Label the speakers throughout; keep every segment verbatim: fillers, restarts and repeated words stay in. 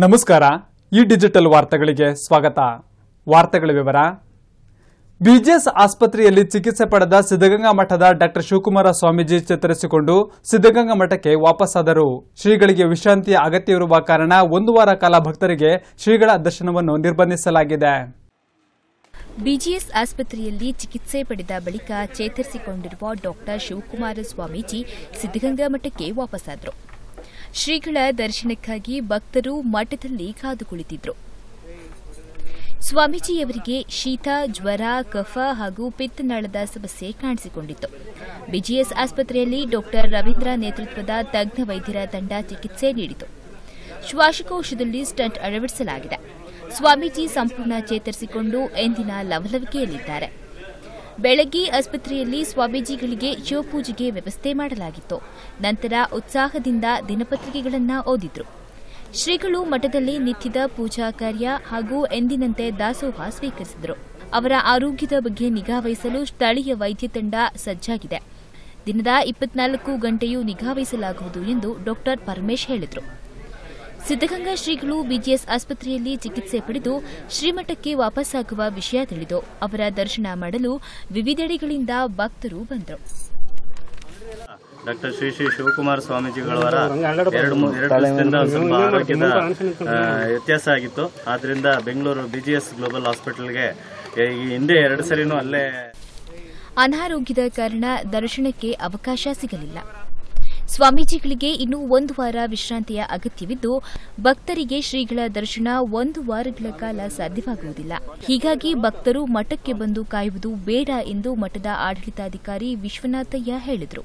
Speaker 1: ನಮಸ್ಕಾರ ಈ ಡಿಜಿಟಲ್ ವಾರ್ತೆಗಳಿಗೆ ಸ್ವಾಗತ ವಾರ್ತೆಗಳ ವಿವರ ಬಿಜಿಎಸ್ ಆಸ್ಪತ್ರೆಯಲ್ಲಿ ಚಿಕಿತ್ಸೆ ಪಡೆದ ಸಿದ್ಧಗಂಗಾ ಮಠದ ಡಾಕ್ಟರ್ ಶಿವಕುಮಾರ ಸ್ವಾಮೀಜಿ ಚೇತರಿಸಿಕೊಂಡು ಸಿದ್ಧಗಂಗಾ ಮಠಕ್ಕೆ ವಾಪಸ್ಸಾದರು ಶ್ರೀಗಳಿಗೆ ವಿಶ್ರಾಂತಿಯ ಅಗತ್ಯವಿರುವ ಕಾರಣ ಒಂದು ವಾರ ಕಾಲ ಭಕ್ತರಿಗೆ ಶ್ರೀಗಳ ದರ್ಶನವನ್ನು ನಿರ್ಬಂಧಿಸಲಾಗಿದೆ
Speaker 2: ಬಿಜಿಎಸ್ ಆಸ್ಪತ್ರೆಯಲ್ಲಿ ಚಿಕಿತ್ಸೆ ಪಡೆದ ಬಳಿಕ ಚೇತರಿಸಿಕೊಂಡಿರುವ ಡಾಕ್ಟರ್ ಶಿವಕುಮಾರ ಸ್ವಾಮೀಜಿ ಸಿದ್ಧಗಂಗಾ ಮಠಕ್ಕೆ ವಾಪಸ್ಸಾದರು ಶ್ರೀಗಳ ದರ್ಶನಕ್ಕಾಗಿ ಭಕ್ತರು ಮಠದಲ್ಲಿ ಕಾದು ಕುಳಿತಿದ್ರು ಸ್ವಾಮೀಜಿಯವರಿಗೆ ಶೀತ ಜ್ವರ ಕಫ ಹಾಗೂ ಪಿತ್ತನಾಳದ ಸಮಸ್ಯೆ ಕಾಣಿಸಿಕೊಂಡಿತ್ತು ಬಿಜಿಎಸ್ ಆಸ್ಪತ್ರೆಯಲ್ಲಿ ಡಾಕ್ಟರ್ ರವೀಂದ್ರ ನೇತೃತ್ವದ ತಜ್ಞ ವೈದ್ಯರ ತಂಡ ಚಿಕಿತ್ಸೆ ನೀಡಿತು ಶ್ವಾಸಕೋಶದಲ್ಲಿ ಸ್ಟಂಟ್ ಅಳವಡಿಸಲಾಗಿದೆ ಸ್ವಾಮೀಜಿ ಸಂಪೂರ್ಣ ಚೇತರಿಸಿಕೊಂಡು ಎಂದಿನ ಲವಲವಿಕೆಯಲ್ಲಿದ್ದಾರೆ ಬೆಳಗ್ಗೆ ಆಸ್ಪತ್ರೆಯಲ್ಲಿ ಸ್ವಾಮೀಜಿಗಳಿಗೆ ಶಿವಪೂಜೆಗೆ ವ್ಯವಸ್ಥೆ ಮಾಡಲಾಗಿತ್ತು ನಂತರ ಉತ್ಸಾಹದಿಂದ ದಿನಪತ್ರಿಕೆಗಳನ್ನು ಓದಿದ್ರು ಶ್ರೀಗಳು ಮಠದಲ್ಲಿ ನಿತ್ಯದ ಪೂಜಾ ಕಾರ್ಯ ಹಾಗೂ ಎಂದಿನಂತೆ ದಾಸೋಹ ಸ್ವೀಕರಿಸಿದರು ಅವರ ಆರೋಗ್ಯದ ಬಗ್ಗೆ ನಿಗಾವಹಿಸಲು ಸ್ಥಳೀಯ ವೈದ್ಯ ತಂಡ ಸಜ್ಜಾಗಿದೆ ದಿನದ ಇಪ್ಪತ್ನಾಲ್ಕು ಗಂಟೆಯೂ ನಿಗಾವಹಿಸಲಾಗುವುದು ಎಂದು ಡಾಕ್ಟರ್ ಪರಮೇಶ್ ಹೇಳಿದರು ಸಿದ್ಧಗಂಗಾ ಶ್ರೀಗಳು ಬಿಜಿಎಸ್ ಆಸ್ಪತ್ರೆಯಲ್ಲಿ ಚಿಕಿತ್ಸೆ ಪಡೆದು ಶ್ರೀಮಠಕ್ಕೆ ವಾಪಸ್ಸಾಗುವ ವಿಷಯ ತಿಳಿದು ಅವರ ದರ್ಶನ ಮಾಡಲು ವಿವಿಧೆಡೆಗಳಿಂದ ಭಕ್ತರು ಬಂದರು
Speaker 3: ಡಾಕ್ಟರ್ ಶ್ರೀ ಶ್ರೀ ಶಿವಕುಮಾರ ಸ್ವಾಮೀಜಿಗಳವರ ಎರಡು ಎರಡು ದಿವಸದಿಂದ ಸ್ವಲ್ಪ ಆರೋಗ್ಯದ ವ್ಯತ್ಯಾಸ ಆಗಿತ್ತು ಆದ್ರಿಂದ ಬೆಂಗಳೂರು ಬಿಜಿಎಸ್ ಗ್ಲೋಬಲ್ ಹಾಸ್ಪಿಟಲ್ಗೆ ಈ ಹಿಂದೆ ಎರಡು ಸರಿನೂ ಅಲ್ಲೇ
Speaker 2: ಅನಾರೋಗ್ಯದ ಕಾರಣ ದರ್ಶನಕ್ಕೆ ಅವಕಾಶ ಸಿಗಲಿಲ್ಲ ಸ್ವಾಮೀಜಿಗಳಿಗೆ ಇನ್ನೂ ಒಂದು ವಾರ ವಿಶ್ರಾಂತಿಯ ಅಗತ್ಯವಿದ್ದು ಭಕ್ತರಿಗೆ ಶ್ರೀಗಳ ದರ್ಶನ ಒಂದು ವಾರಗಳ ಕಾಲ ಸಾಧ್ಯವಾಗುವುದಿಲ್ಲ ಹೀಗಾಗಿ ಭಕ್ತರು ಮಠಕ್ಕೆ ಬಂದು ಕಾಯುವುದು ಬೇಡ ಎಂದು ಮಠದ ಆಡಳಿತಾಧಿಕಾರಿ ವಿಶ್ವನಾಥಯ್ಯ ಹೇಳಿದರು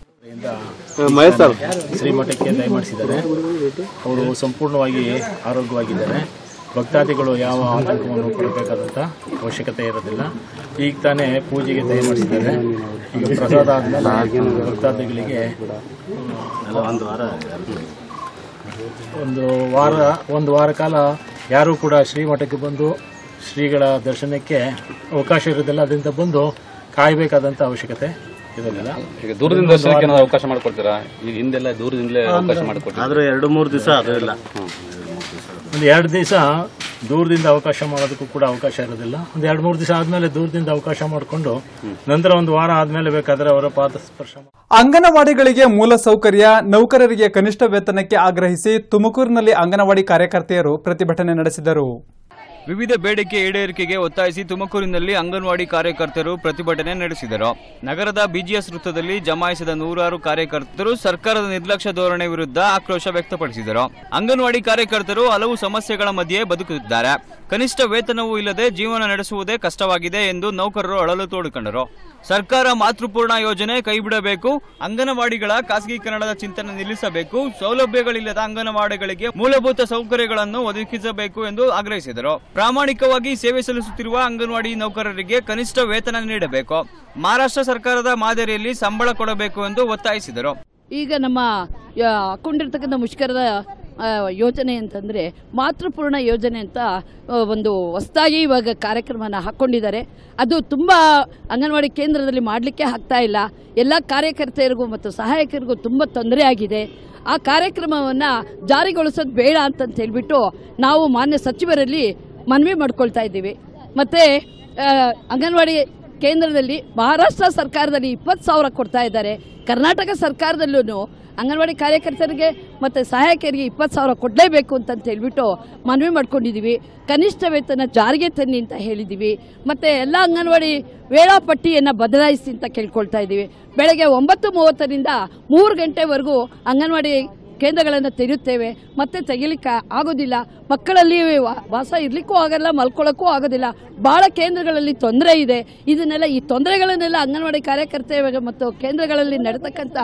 Speaker 4: ಶ್ರೀಮಠಕ್ಕೆ ದಯಮಾಡಿಸಿದ್ದಾರೆ ಅವರು ಸಂಪೂರ್ಣವಾಗಿ ಆರೋಗ್ಯವಾಗಿದ್ದಾರೆ ಭಕ್ತಾದಿಗಳು ಯಾವ ಆತಂಕವನ್ನು ಪಡಬೇಕಾದಂಥ ಅವಶ್ಯಕತೆ ಇರೋದಿಲ್ಲ ಈಗ ತಾನೇ ಪೂಜೆಗೆ ದಯಮಾಡಿಸಿದ್ದಾರೆ ಈಗ ಪ್ರಸಾದ ಆದಮೇಲೆ ಭಕ್ತಾದಿಗಳಿಗೆ
Speaker 3: ಒಂದು ವಾರ
Speaker 4: ಒಂದು ವಾರ ಒಂದು ವಾರ ಕಾಲ ಯಾರೂ ಕೂಡ ಶ್ರೀಮಠಕ್ಕೆ ಬಂದು ಶ್ರೀಗಳ ದರ್ಶನಕ್ಕೆ ಅವಕಾಶ ಇರೋದಿಲ್ಲ ಅದರಿಂದ ಬಂದು ಕಾಯಬೇಕಾದಂಥ ಅವಶ್ಯಕತೆ ಇರೋದಿಲ್ಲ
Speaker 5: ಈಗ ದೂರದಿಂದ ದರ್ಶನಕ್ಕೆ ಅವಕಾಶ ಮಾಡಿಕೊಡ್ತೀರಾ ಈಗ ಹಿಂದೆಲ್ಲ ದೂರದಿಂದಲೇ ಅವಕಾಶ ಮಾಡಿಕೊಡ್ತೀರಾ
Speaker 3: ಆದರೂ ಎರಡು ಮೂರು ದಿವಸ ಅದು ಇಲ್ಲ
Speaker 4: ಒಂದು ಎರಡು ದಿವಸ ದೂರದಿಂದ ಅವಕಾಶ ಮಾಡೋದಕ್ಕೂ ಕೂಡ ಅವಕಾಶ ಇರೋದಿಲ್ಲ ಒಂದು ಎರಡು ಮೂರು ದಿವಸ ಆದ್ಮೇಲೆ ದೂರದಿಂದ ಅವಕಾಶ ಮಾಡಿಕೊಂಡು ನಂತರ ಒಂದು ವಾರ ಆದ್ಮೇಲೆ ಬೇಕಾದ್ರೆ ಅವರ ಪಾದ ಸ್ಪರ್ಶ
Speaker 1: ಅಂಗನವಾಡಿಗಳಿಗೆ ಮೂಲ ಸೌಕರ್ಯ ನೌಕರರಿಗೆ ಕನಿಷ್ಠ ವೇತನಕ್ಕೆ ಆಗ್ರಹಿಸಿ ತುಮಕೂರಿನಲ್ಲಿ ಅಂಗನವಾಡಿ ಕಾರ್ಯಕರ್ತೆಯರು ಪ್ರತಿಭಟನೆ ನಡೆಸಿದರು
Speaker 6: ವಿವಿಧ ಬೇಡಿಕೆ ಈಡೇರಿಕೆಗೆ ಒತ್ತಾಯಿಸಿ ತುಮಕೂರಿನಲ್ಲಿ ಅಂಗನವಾಡಿ ಕಾರ್ಯಕರ್ತರು ಪ್ರತಿಭಟನೆ ನಡೆಸಿದರು ನಗರದ ಬಿಜಿಎಸ್ ವೃತ್ತದಲ್ಲಿ ಜಮಾಯಿಸಿದ ನೂರಾರು ಕಾರ್ಯಕರ್ತರು ಸರ್ಕಾರದ ನಿರ್ಲಕ್ಷ್ಯ ಧೋರಣೆ ವಿರುದ್ಧ ಆಕ್ರೋಶ ವ್ಯಕ್ತಪಡಿಸಿದರು ಅಂಗನವಾಡಿ ಕಾರ್ಯಕರ್ತರು ಹಲವು ಸಮಸ್ಯೆಗಳ ಮಧ್ಯೆ ಬದುಕುತ್ತಿದ್ದಾರೆ ಕನಿಷ್ಠ ವೇತನವೂ ಇಲ್ಲದೆ ಜೀವನ ನಡೆಸುವುದೇ ಕಷ್ಟವಾಗಿದೆ ಎಂದು ನೌಕರರು ಅಳಲು ತೋಡಿಕೊಂಡರು ಸರ್ಕಾರ ಮಾತೃಪೂರ್ಣ ಯೋಜನೆ ಕೈಬಿಡಬೇಕು ಅಂಗನವಾಡಿಗಳ ಖಾಸಗೀಕರಣದ ಚಿಂತನೆ ನಿಲ್ಲಿಸಬೇಕು ಸೌಲಭ್ಯಗಳಿಲ್ಲದ ಅಂಗನವಾಡಿಗಳಿಗೆ ಮೂಲಭೂತ ಸೌಕರ್ಯಗಳನ್ನು ಒದಗಿಸಬೇಕು ಎಂದು ಆಗ್ರಹಿಸಿದರು ಪ್ರಾಮಾಣಿಕವಾಗಿ ಸೇವೆ ಸಲ್ಲಿಸುತ್ತಿರುವ ಅಂಗನವಾಡಿ ನೌಕರರಿಗೆ ಕನಿಷ್ಠ ವೇತನ ನೀಡಬೇಕು ಮಹಾರಾಷ್ಟ್ರ ಸರ್ಕಾರದ ಮಾದರಿಯಲ್ಲಿ ಸಂಬಳ ಕೊಡಬೇಕು ಎಂದು ಒತ್ತಾಯಿಸಿದರು
Speaker 7: ಈಗ ನಮ್ಮ ಹಾಕೊಂಡಿರ್ತಕ್ಕಂಥ ಮುಷ್ಕರದ ಯೋಜನೆ ಅಂತಂದರೆ ಮಾತೃಪೂರ್ಣ ಯೋಜನೆ ಅಂತ ಒಂದು ಹೊಸದಾಗಿ ಇವಾಗ ಕಾರ್ಯಕ್ರಮನ ಹಾಕ್ಕೊಂಡಿದ್ದಾರೆ ಅದು ತುಂಬ ಅಂಗನವಾಡಿ ಕೇಂದ್ರದಲ್ಲಿ ಮಾಡಲಿಕ್ಕೆ ಆಗ್ತಾ ಇಲ್ಲ ಎಲ್ಲ ಕಾರ್ಯಕರ್ತೆಯರಿಗೂ ಮತ್ತು ಸಹಾಯಕರಿಗೂ ತುಂಬ ತೊಂದರೆ ಆಗಿದೆ ಆ ಕಾರ್ಯಕ್ರಮವನ್ನು ಜಾರಿಗೊಳಿಸೋದು ಬೇಡ ಅಂತಂತ ಹೇಳ್ಬಿಟ್ಟು ನಾವು ಮಾನ್ಯ ಸಚಿವರಲ್ಲಿ ಮನವಿ ಮಾಡ್ಕೊಳ್ತಾ ಇದ್ದೀವಿ ಮತ್ತು ಅಂಗನವಾಡಿ ಕೇಂದ್ರದಲ್ಲಿ ಮಹಾರಾಷ್ಟ್ರ ಸರ್ಕಾರದಲ್ಲಿ ಇಪ್ಪತ್ತು ಸಾವಿರ ಕೊಡ್ತಾ ಇದ್ದಾರೆ ಕರ್ನಾಟಕ ಸರ್ಕಾರದಲ್ಲೂ ಅಂಗನವಾಡಿ ಕಾರ್ಯಕರ್ತರಿಗೆ ಮತ್ತು ಸಹಾಯಕರಿಗೆ ಇಪ್ಪತ್ತು ಸಾವಿರ ಕೊಡಲೇಬೇಕು ಅಂತಂತ ಹೇಳ್ಬಿಟ್ಟು ಮನವಿ ಮಾಡ್ಕೊಂಡಿದ್ದೀವಿ ಕನಿಷ್ಠ ವೇತನ ಜಾರಿಗೆ ತನ್ನಿ ಅಂತ ಹೇಳಿದ್ದೀವಿ ಮತ್ತು ಎಲ್ಲ ಅಂಗನವಾಡಿ ವೇಳಾಪಟ್ಟಿಯನ್ನು ಬದಲಾಯಿಸಿ ಅಂತ ಕೇಳ್ಕೊಳ್ತಾ ಇದ್ದೀವಿ ಬೆಳಗ್ಗೆ ಒಂಬತ್ತು ಮೂವತ್ತರಿಂದ ಮೂರು ಗಂಟೆವರೆಗೂ ಅಂಗನವಾಡಿ ಕೇಂದ್ರಗಳನ್ನು ತೆರೆಯುತ್ತೇವೆ ಮತ್ತೆ ತೆಗಿಲಿಕ್ಕೆ ಆಗೋದಿಲ್ಲ ಮಕ್ಕಳಲ್ಲಿ ವಾಸ ಇರಲಿಕ್ಕೂ ಆಗಲ್ಲ ಮಲ್ಕೊಳ್ಳೋಕ್ಕೂ ಆಗೋದಿಲ್ಲ ಭಾಳ ಕೇಂದ್ರಗಳಲ್ಲಿ ತೊಂದರೆ ಇದೆ ಇದನ್ನೆಲ್ಲ ಈ ತೊಂದರೆಗಳನ್ನೆಲ್ಲ ಅಂಗನವಾಡಿ ಕಾರ್ಯಕರ್ತೆ ಮತ್ತು ಕೇಂದ್ರಗಳಲ್ಲಿ ನಡೆತಕ್ಕಂಥ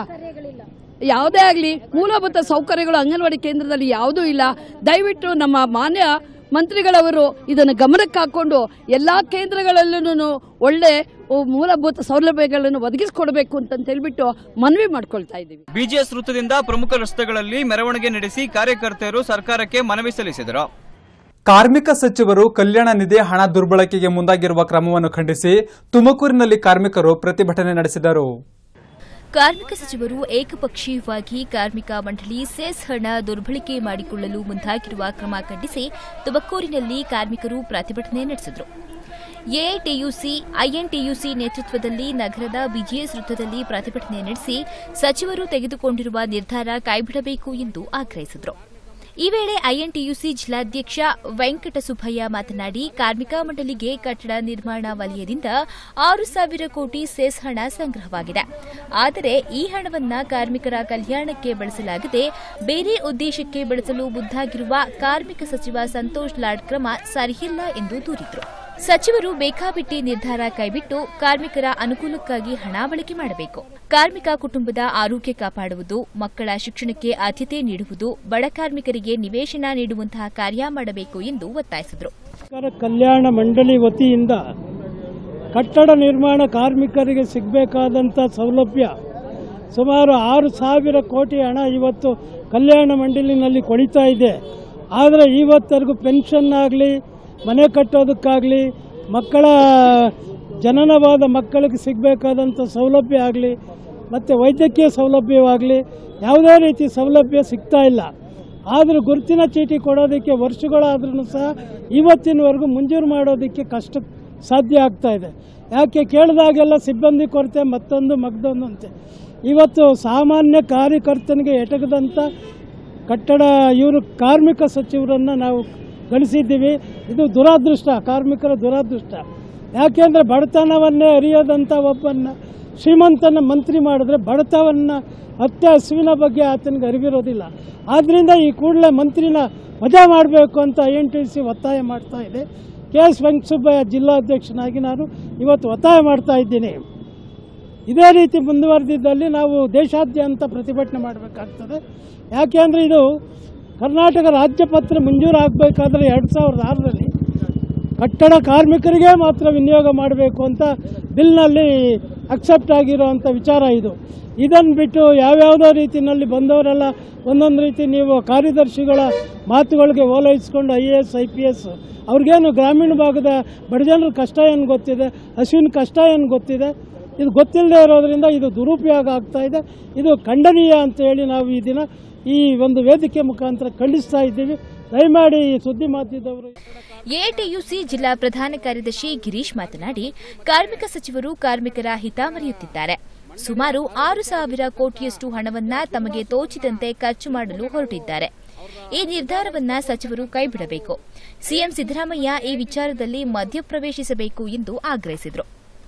Speaker 7: ಯಾವುದೇ ಆಗಲಿ ಮೂಲಭೂತ ಸೌಕರ್ಯಗಳು ಅಂಗನವಾಡಿ ಕೇಂದ್ರದಲ್ಲಿ ಯಾವುದೂ ಇಲ್ಲ ದಯವಿಟ್ಟು ನಮ್ಮ ಮಾನ್ಯ ಮಂತ್ರಿಗಳವರು ಇದನ್ನು ಗಮನಕ್ಕೆ ಹಾಕೊಂಡು ಎಲ್ಲ ಕೇಂದ್ರಗಳಲ್ಲೂ ಒಳ್ಳೆ ಮೂಲಭೂತ ಸೌಲಭ್ಯಗಳನ್ನು ಒದಗಿಸಿಕೊಡಬೇಕು ಅಂತ ಹೇಳ್ಬಿಟ್ಟು ಮನವಿ ಮಾಡ್ಕೊಳ್ತಾ ಇದ್ದೀವಿ
Speaker 6: ಬಿಜಿಎಸ್ ವೃತ್ತದಿಂದ ಪ್ರಮುಖ ರಸ್ತೆಗಳಲ್ಲಿ ಮೆರವಣಿಗೆ ನಡೆಸಿ ಕಾರ್ಯಕರ್ತರು ಸರ್ಕಾರಕ್ಕೆ ಮನವಿ ಸಲ್ಲಿಸಿದರು
Speaker 1: ಕಾರ್ಮಿಕ ಸಚಿವರು ಕಲ್ಯಾಣ ನಿಧಿ ಹಣ ದುರ್ಬಳಕೆಗೆ ಮುಂದಾಗಿರುವ ಕ್ರಮವನ್ನು ಖಂಡಿಸಿ ತುಮಕೂರಿನಲ್ಲಿ ಕಾರ್ಮಿಕರು ಪ್ರತಿಭಟನೆ ನಡೆಸಿದರು
Speaker 2: ಕಾರ್ಮಿಕ ಸಚಿವರು ಏಕಪಕ್ಷೀಯವಾಗಿ ಕಾರ್ಮಿಕ ಮಂಡಳಿ ಸೆಸ್ ಹಣ ದುರ್ಬಳಕೆ ಮಾಡಿಕೊಳ್ಳಲು ಮುಂದಾಗಿರುವ ಕ್ರಮ ಖಂಡಿಸಿ ತುಮಕೂರಿನಲ್ಲಿ ಕಾರ್ಮಿಕರು ಪ್ರತಿಭಟನೆ ನಡೆಸಿದರು. ಎಐಟಿಯುಸಿ ಐಎನ್ಟಿಯುಸಿ ನೇತೃತ್ವದಲ್ಲಿ ನಗರದ ಬಿಜಿಎಸ್ ವೃತ್ತದಲ್ಲಿ ಪ್ರತಿಭಟನೆ ನಡೆಸಿ ಸಚಿವರು ತೆಗೆದುಕೊಂಡಿರುವ ನಿರ್ಧಾರ ಕೈಬಿಡಬೇಕು ಎಂದು ಆಗ್ರಹಿಸಿದರು. ಈ ವೇಳೆ ಐಎನ್ಟಿಯುಸಿ ಜಿಲ್ಲಾಧ್ಯಕ್ಷ ವೆಂಕಟಸುಬ್ಬಯ್ಯ ಮಾತನಾಡಿ, ಕಾರ್ಮಿಕ ಮಂಡಳಿಗೆ ಕಟ್ಟಡ ನಿರ್ಮಾಣ ವಲಯದಿಂದ ಆರು ಸಾವಿರ ಕೋಟಿ ಸೆಸ್ ಹಣ ಸಂಗ್ರಹವಾಗಿದೆ. ಆದರೆ ಈ ಹಣವನ್ನು ಕಾರ್ಮಿಕರ ಕಲ್ಯಾಣಕ್ಕೆ ಬಳಸಲಾಗದೆ ಬೇರೆ ಉದ್ದೇಶಕ್ಕೆ ಬಳಸಲು ಮುಂದಾಗಿರುವ ಕಾರ್ಮಿಕ ಸಚಿವ ಸಂತೋಷ್ ಲಾಡ್ ಕ್ರಮ ಸರಿಯಿಲ್ಲ ಎಂದು ದೂರಿದರು. ಸಚಿವರು ಬೇಕಾಬಿಟ್ಟಿ ನಿರ್ಧಾರ ಕೈಬಿಟ್ಟು ಕಾರ್ಮಿಕರ ಅನುಕೂಲಕ್ಕಾಗಿ ಹಣ ಬಳಕೆ ಮಾಡಬೇಕು. ಕಾರ್ಮಿಕ ಕುಟುಂಬದ ಆರೋಗ್ಯ ಕಾಪಾಡುವುದು, ಮಕ್ಕಳ ಶಿಕ್ಷಣಕ್ಕೆ ಆದ್ಯತೆ ನೀಡುವುದು, ಬಡ ಕಾರ್ಮಿಕರಿಗೆ ನಿವೇಶನ ನೀಡುವಂತಹ ಕಾರ್ಯ ಮಾಡಬೇಕು ಎಂದು ಒತ್ತಾಯಿಸಿದರು.
Speaker 8: ಕಲ್ಯಾಣ ಮಂಡಳಿ ವತಿಯಿಂದ ಕಟ್ಟಡ ನಿರ್ಮಾಣ ಕಾರ್ಮಿಕರಿಗೆ ಸಿಗಬೇಕಾದಂಥ ಸೌಲಭ್ಯ ಸುಮಾರು ಆರು ಸಾವಿರ ಕೋಟಿ ಹಣ ಇವತ್ತು ಕಲ್ಯಾಣ ಮಂಡಳಿನಲ್ಲಿ ಕೊಡಿತಾ ಇದೆ. ಆದರೆ ಇವತ್ತರೆಗೂ ಪೆನ್ಷನ್ ಆಗಲಿ, ಮನೆ ಕಟ್ಟೋದಕ್ಕಾಗಲಿ, ಮಕ್ಕಳ ಜನನವಾದ ಮಕ್ಕಳಿಗೆ ಸಿಗಬೇಕಾದಂಥ ಸೌಲಭ್ಯ ಆಗಲಿ, ಮತ್ತು ವೈದ್ಯಕೀಯ ಸೌಲಭ್ಯವಾಗಲಿ ಯಾವುದೇ ರೀತಿ ಸೌಲಭ್ಯ ಸಿಗ್ತಾ ಇಲ್ಲ. ಆದರೂ ಗುರುತಿನ ಚೀಟಿ ಕೊಡೋದಕ್ಕೆ ವರ್ಷಗಳಾದ್ರೂ ಸಹ ಇವತ್ತಿನವರೆಗೂ ಮಂಜೂರು ಮಾಡೋದಕ್ಕೆ ಕಷ್ಟ ಸಾಧ್ಯ ಆಗ್ತಾ ಇದೆ. ಯಾಕೆ ಕೇಳಿದಾಗೆಲ್ಲ ಸಿಬ್ಬಂದಿ ಕೊರತೆ, ಮತ್ತೊಂದು ಮಗ್ದೊಂದು ಅಂತೆ. ಇವತ್ತು ಸಾಮಾನ್ಯ ಕಾರ್ಯಕರ್ತನಿಗೆ ಎಟಕದಂಥ ಕಟ್ಟಡ ಇವರು ಕಾರ್ಮಿಕ ಸಚಿವರನ್ನು ನಾವು ಗಳಿಸಿದ್ದೀವಿ. ಇದು ದುರಾದೃಷ್ಟ, ಕಾರ್ಮಿಕರ ದುರಾದೃಷ್ಟ. ಯಾಕೆಂದರೆ ಬಡತನವನ್ನೇ ಅರಿಯದಂಥ ಒಬ್ಬನ್ನ ಶ್ರೀಮಂತನ ಮಂತ್ರಿ ಮಾಡಿದ್ರೆ ಬಡತನವನ್ನು ಹತ್ಯೆ ಹಸುವಿನ ಬಗ್ಗೆ ಆತನಿಗೆ ಅರಿವಿರೋದಿಲ್ಲ. ಆದ್ದರಿಂದ ಈ ಕೂಡಲೇ ಮಂತ್ರಿನ ವಜಾ ಮಾಡಬೇಕು ಅಂತ ಐ ಎನ್ ಟಿ ಸಿ ಒತ್ತಾಯ ಮಾಡ್ತಾ ಇದೆ. ಕೆ ಎಸ್ ವೆಂಕಟಸುಬ್ಬಯ್ಯ ಜಿಲ್ಲಾಧ್ಯಕ್ಷನಾಗಿ ನಾನು ಇವತ್ತು ಒತ್ತಾಯ ಮಾಡ್ತಾ ಇದ್ದೀನಿ. ಇದೇ ರೀತಿ ಮುಂದುವರೆದಿದ್ದಲ್ಲಿ ನಾವು ದೇಶಾದ್ಯಂತ ಪ್ರತಿಭಟನೆ ಮಾಡಬೇಕಾಗ್ತದೆ. ಯಾಕೆಂದರೆ ಇದು ಕರ್ನಾಟಕ ರಾಜ್ಯಪತ್ರ ಮಂಜೂರು ಆಗಬೇಕಾದ್ರೆ ಎರಡು ಸಾವಿರದ ಆರರಲ್ಲಿ ಕಟ್ಟಡ ಕಾರ್ಮಿಕರಿಗೆ ಮಾತ್ರ ವಿನಿಯೋಗ ಮಾಡಬೇಕು ಅಂತ ಬಿಲ್ನಲ್ಲಿ ಅಕ್ಸೆಪ್ಟ್ ಆಗಿರೋವಂಥ ವಿಚಾರ ಇದು. ಇದನ್ನು ಬಿಟ್ಟು ಯಾವ್ಯಾವುದೋ ರೀತಿಯಲ್ಲಿ ಬಂದವರೆಲ್ಲ ಒಂದೊಂದು ರೀತಿ ನೀವು ಕಾರ್ಯದರ್ಶಿಗಳ ಮಾತುಗಳಿಗೆ ಓಲೈಸ್ಕೊಂಡು I A S I P S ಅವ್ರಿಗೇನು ಗ್ರಾಮೀಣ ಭಾಗದ ಬಡಜನರ ಕಷ್ಟ ಏನು ಗೊತ್ತಿದೆ, ಹಸುವಿನ ಕಷ್ಟ ಏನು ಗೊತ್ತಿದೆ, ಇದು ಗೊತ್ತಿಲ್ಲದೆ ಇರೋದ್ರಿಂದ ಇದು ದುರುಪಯೋಗ ಆಗ್ತಾ ಇದೆ. ಇದು ಖಂಡನೀಯ ಅಂತ ಹೇಳಿ ನಾವು ಈ ದಿನ ಈ ಒಂದು ವೇದಿಕೆ ಮುಖಾಂತರ ಖಂಡಿಸ್ತಾ ಇದ್ದೀವಿ. ದಯಮಾಡಿ ಈ ಸುದ್ದಿ ಮಾಧ್ಯಮದವರು.
Speaker 2: ಎಐಟಿಯುಸಿ ಜಿಲ್ಲಾ ಪ್ರಧಾನ ಕಾರ್ಯದರ್ಶಿ ಗಿರೀಶ್ ಮಾತನಾಡಿ, ಕಾರ್ಮಿಕ ಸಚಿವರು ಕಾರ್ಮಿಕರ ಹಿತ ಮರೆಯುತ್ತಿದ್ದಾರೆ. ಸುಮಾರು ಆರು ಸಾವಿರ ಕೋಟಿಯಷ್ಟು ಹಣವನ್ನ ತಮಗೆ ತೋಚಿದಂತೆ ಖರ್ಚು ಮಾಡಲು ಹೊರಟಿದ್ದಾರೆ. ಈ ನಿರ್ಧಾರವನ್ನ ಸಚಿವರು ಕೈಬಿಡಬೇಕು. ಸಿಎಂ ಸಿದ್ದರಾಮಯ್ಯ ಈ ವಿಚಾರದಲ್ಲಿ ಮಧ್ಯಪ್ರವೇಶಿಸಬೇಕು ಎಂದು ಆಗ್ರಹಿಸಿದರು.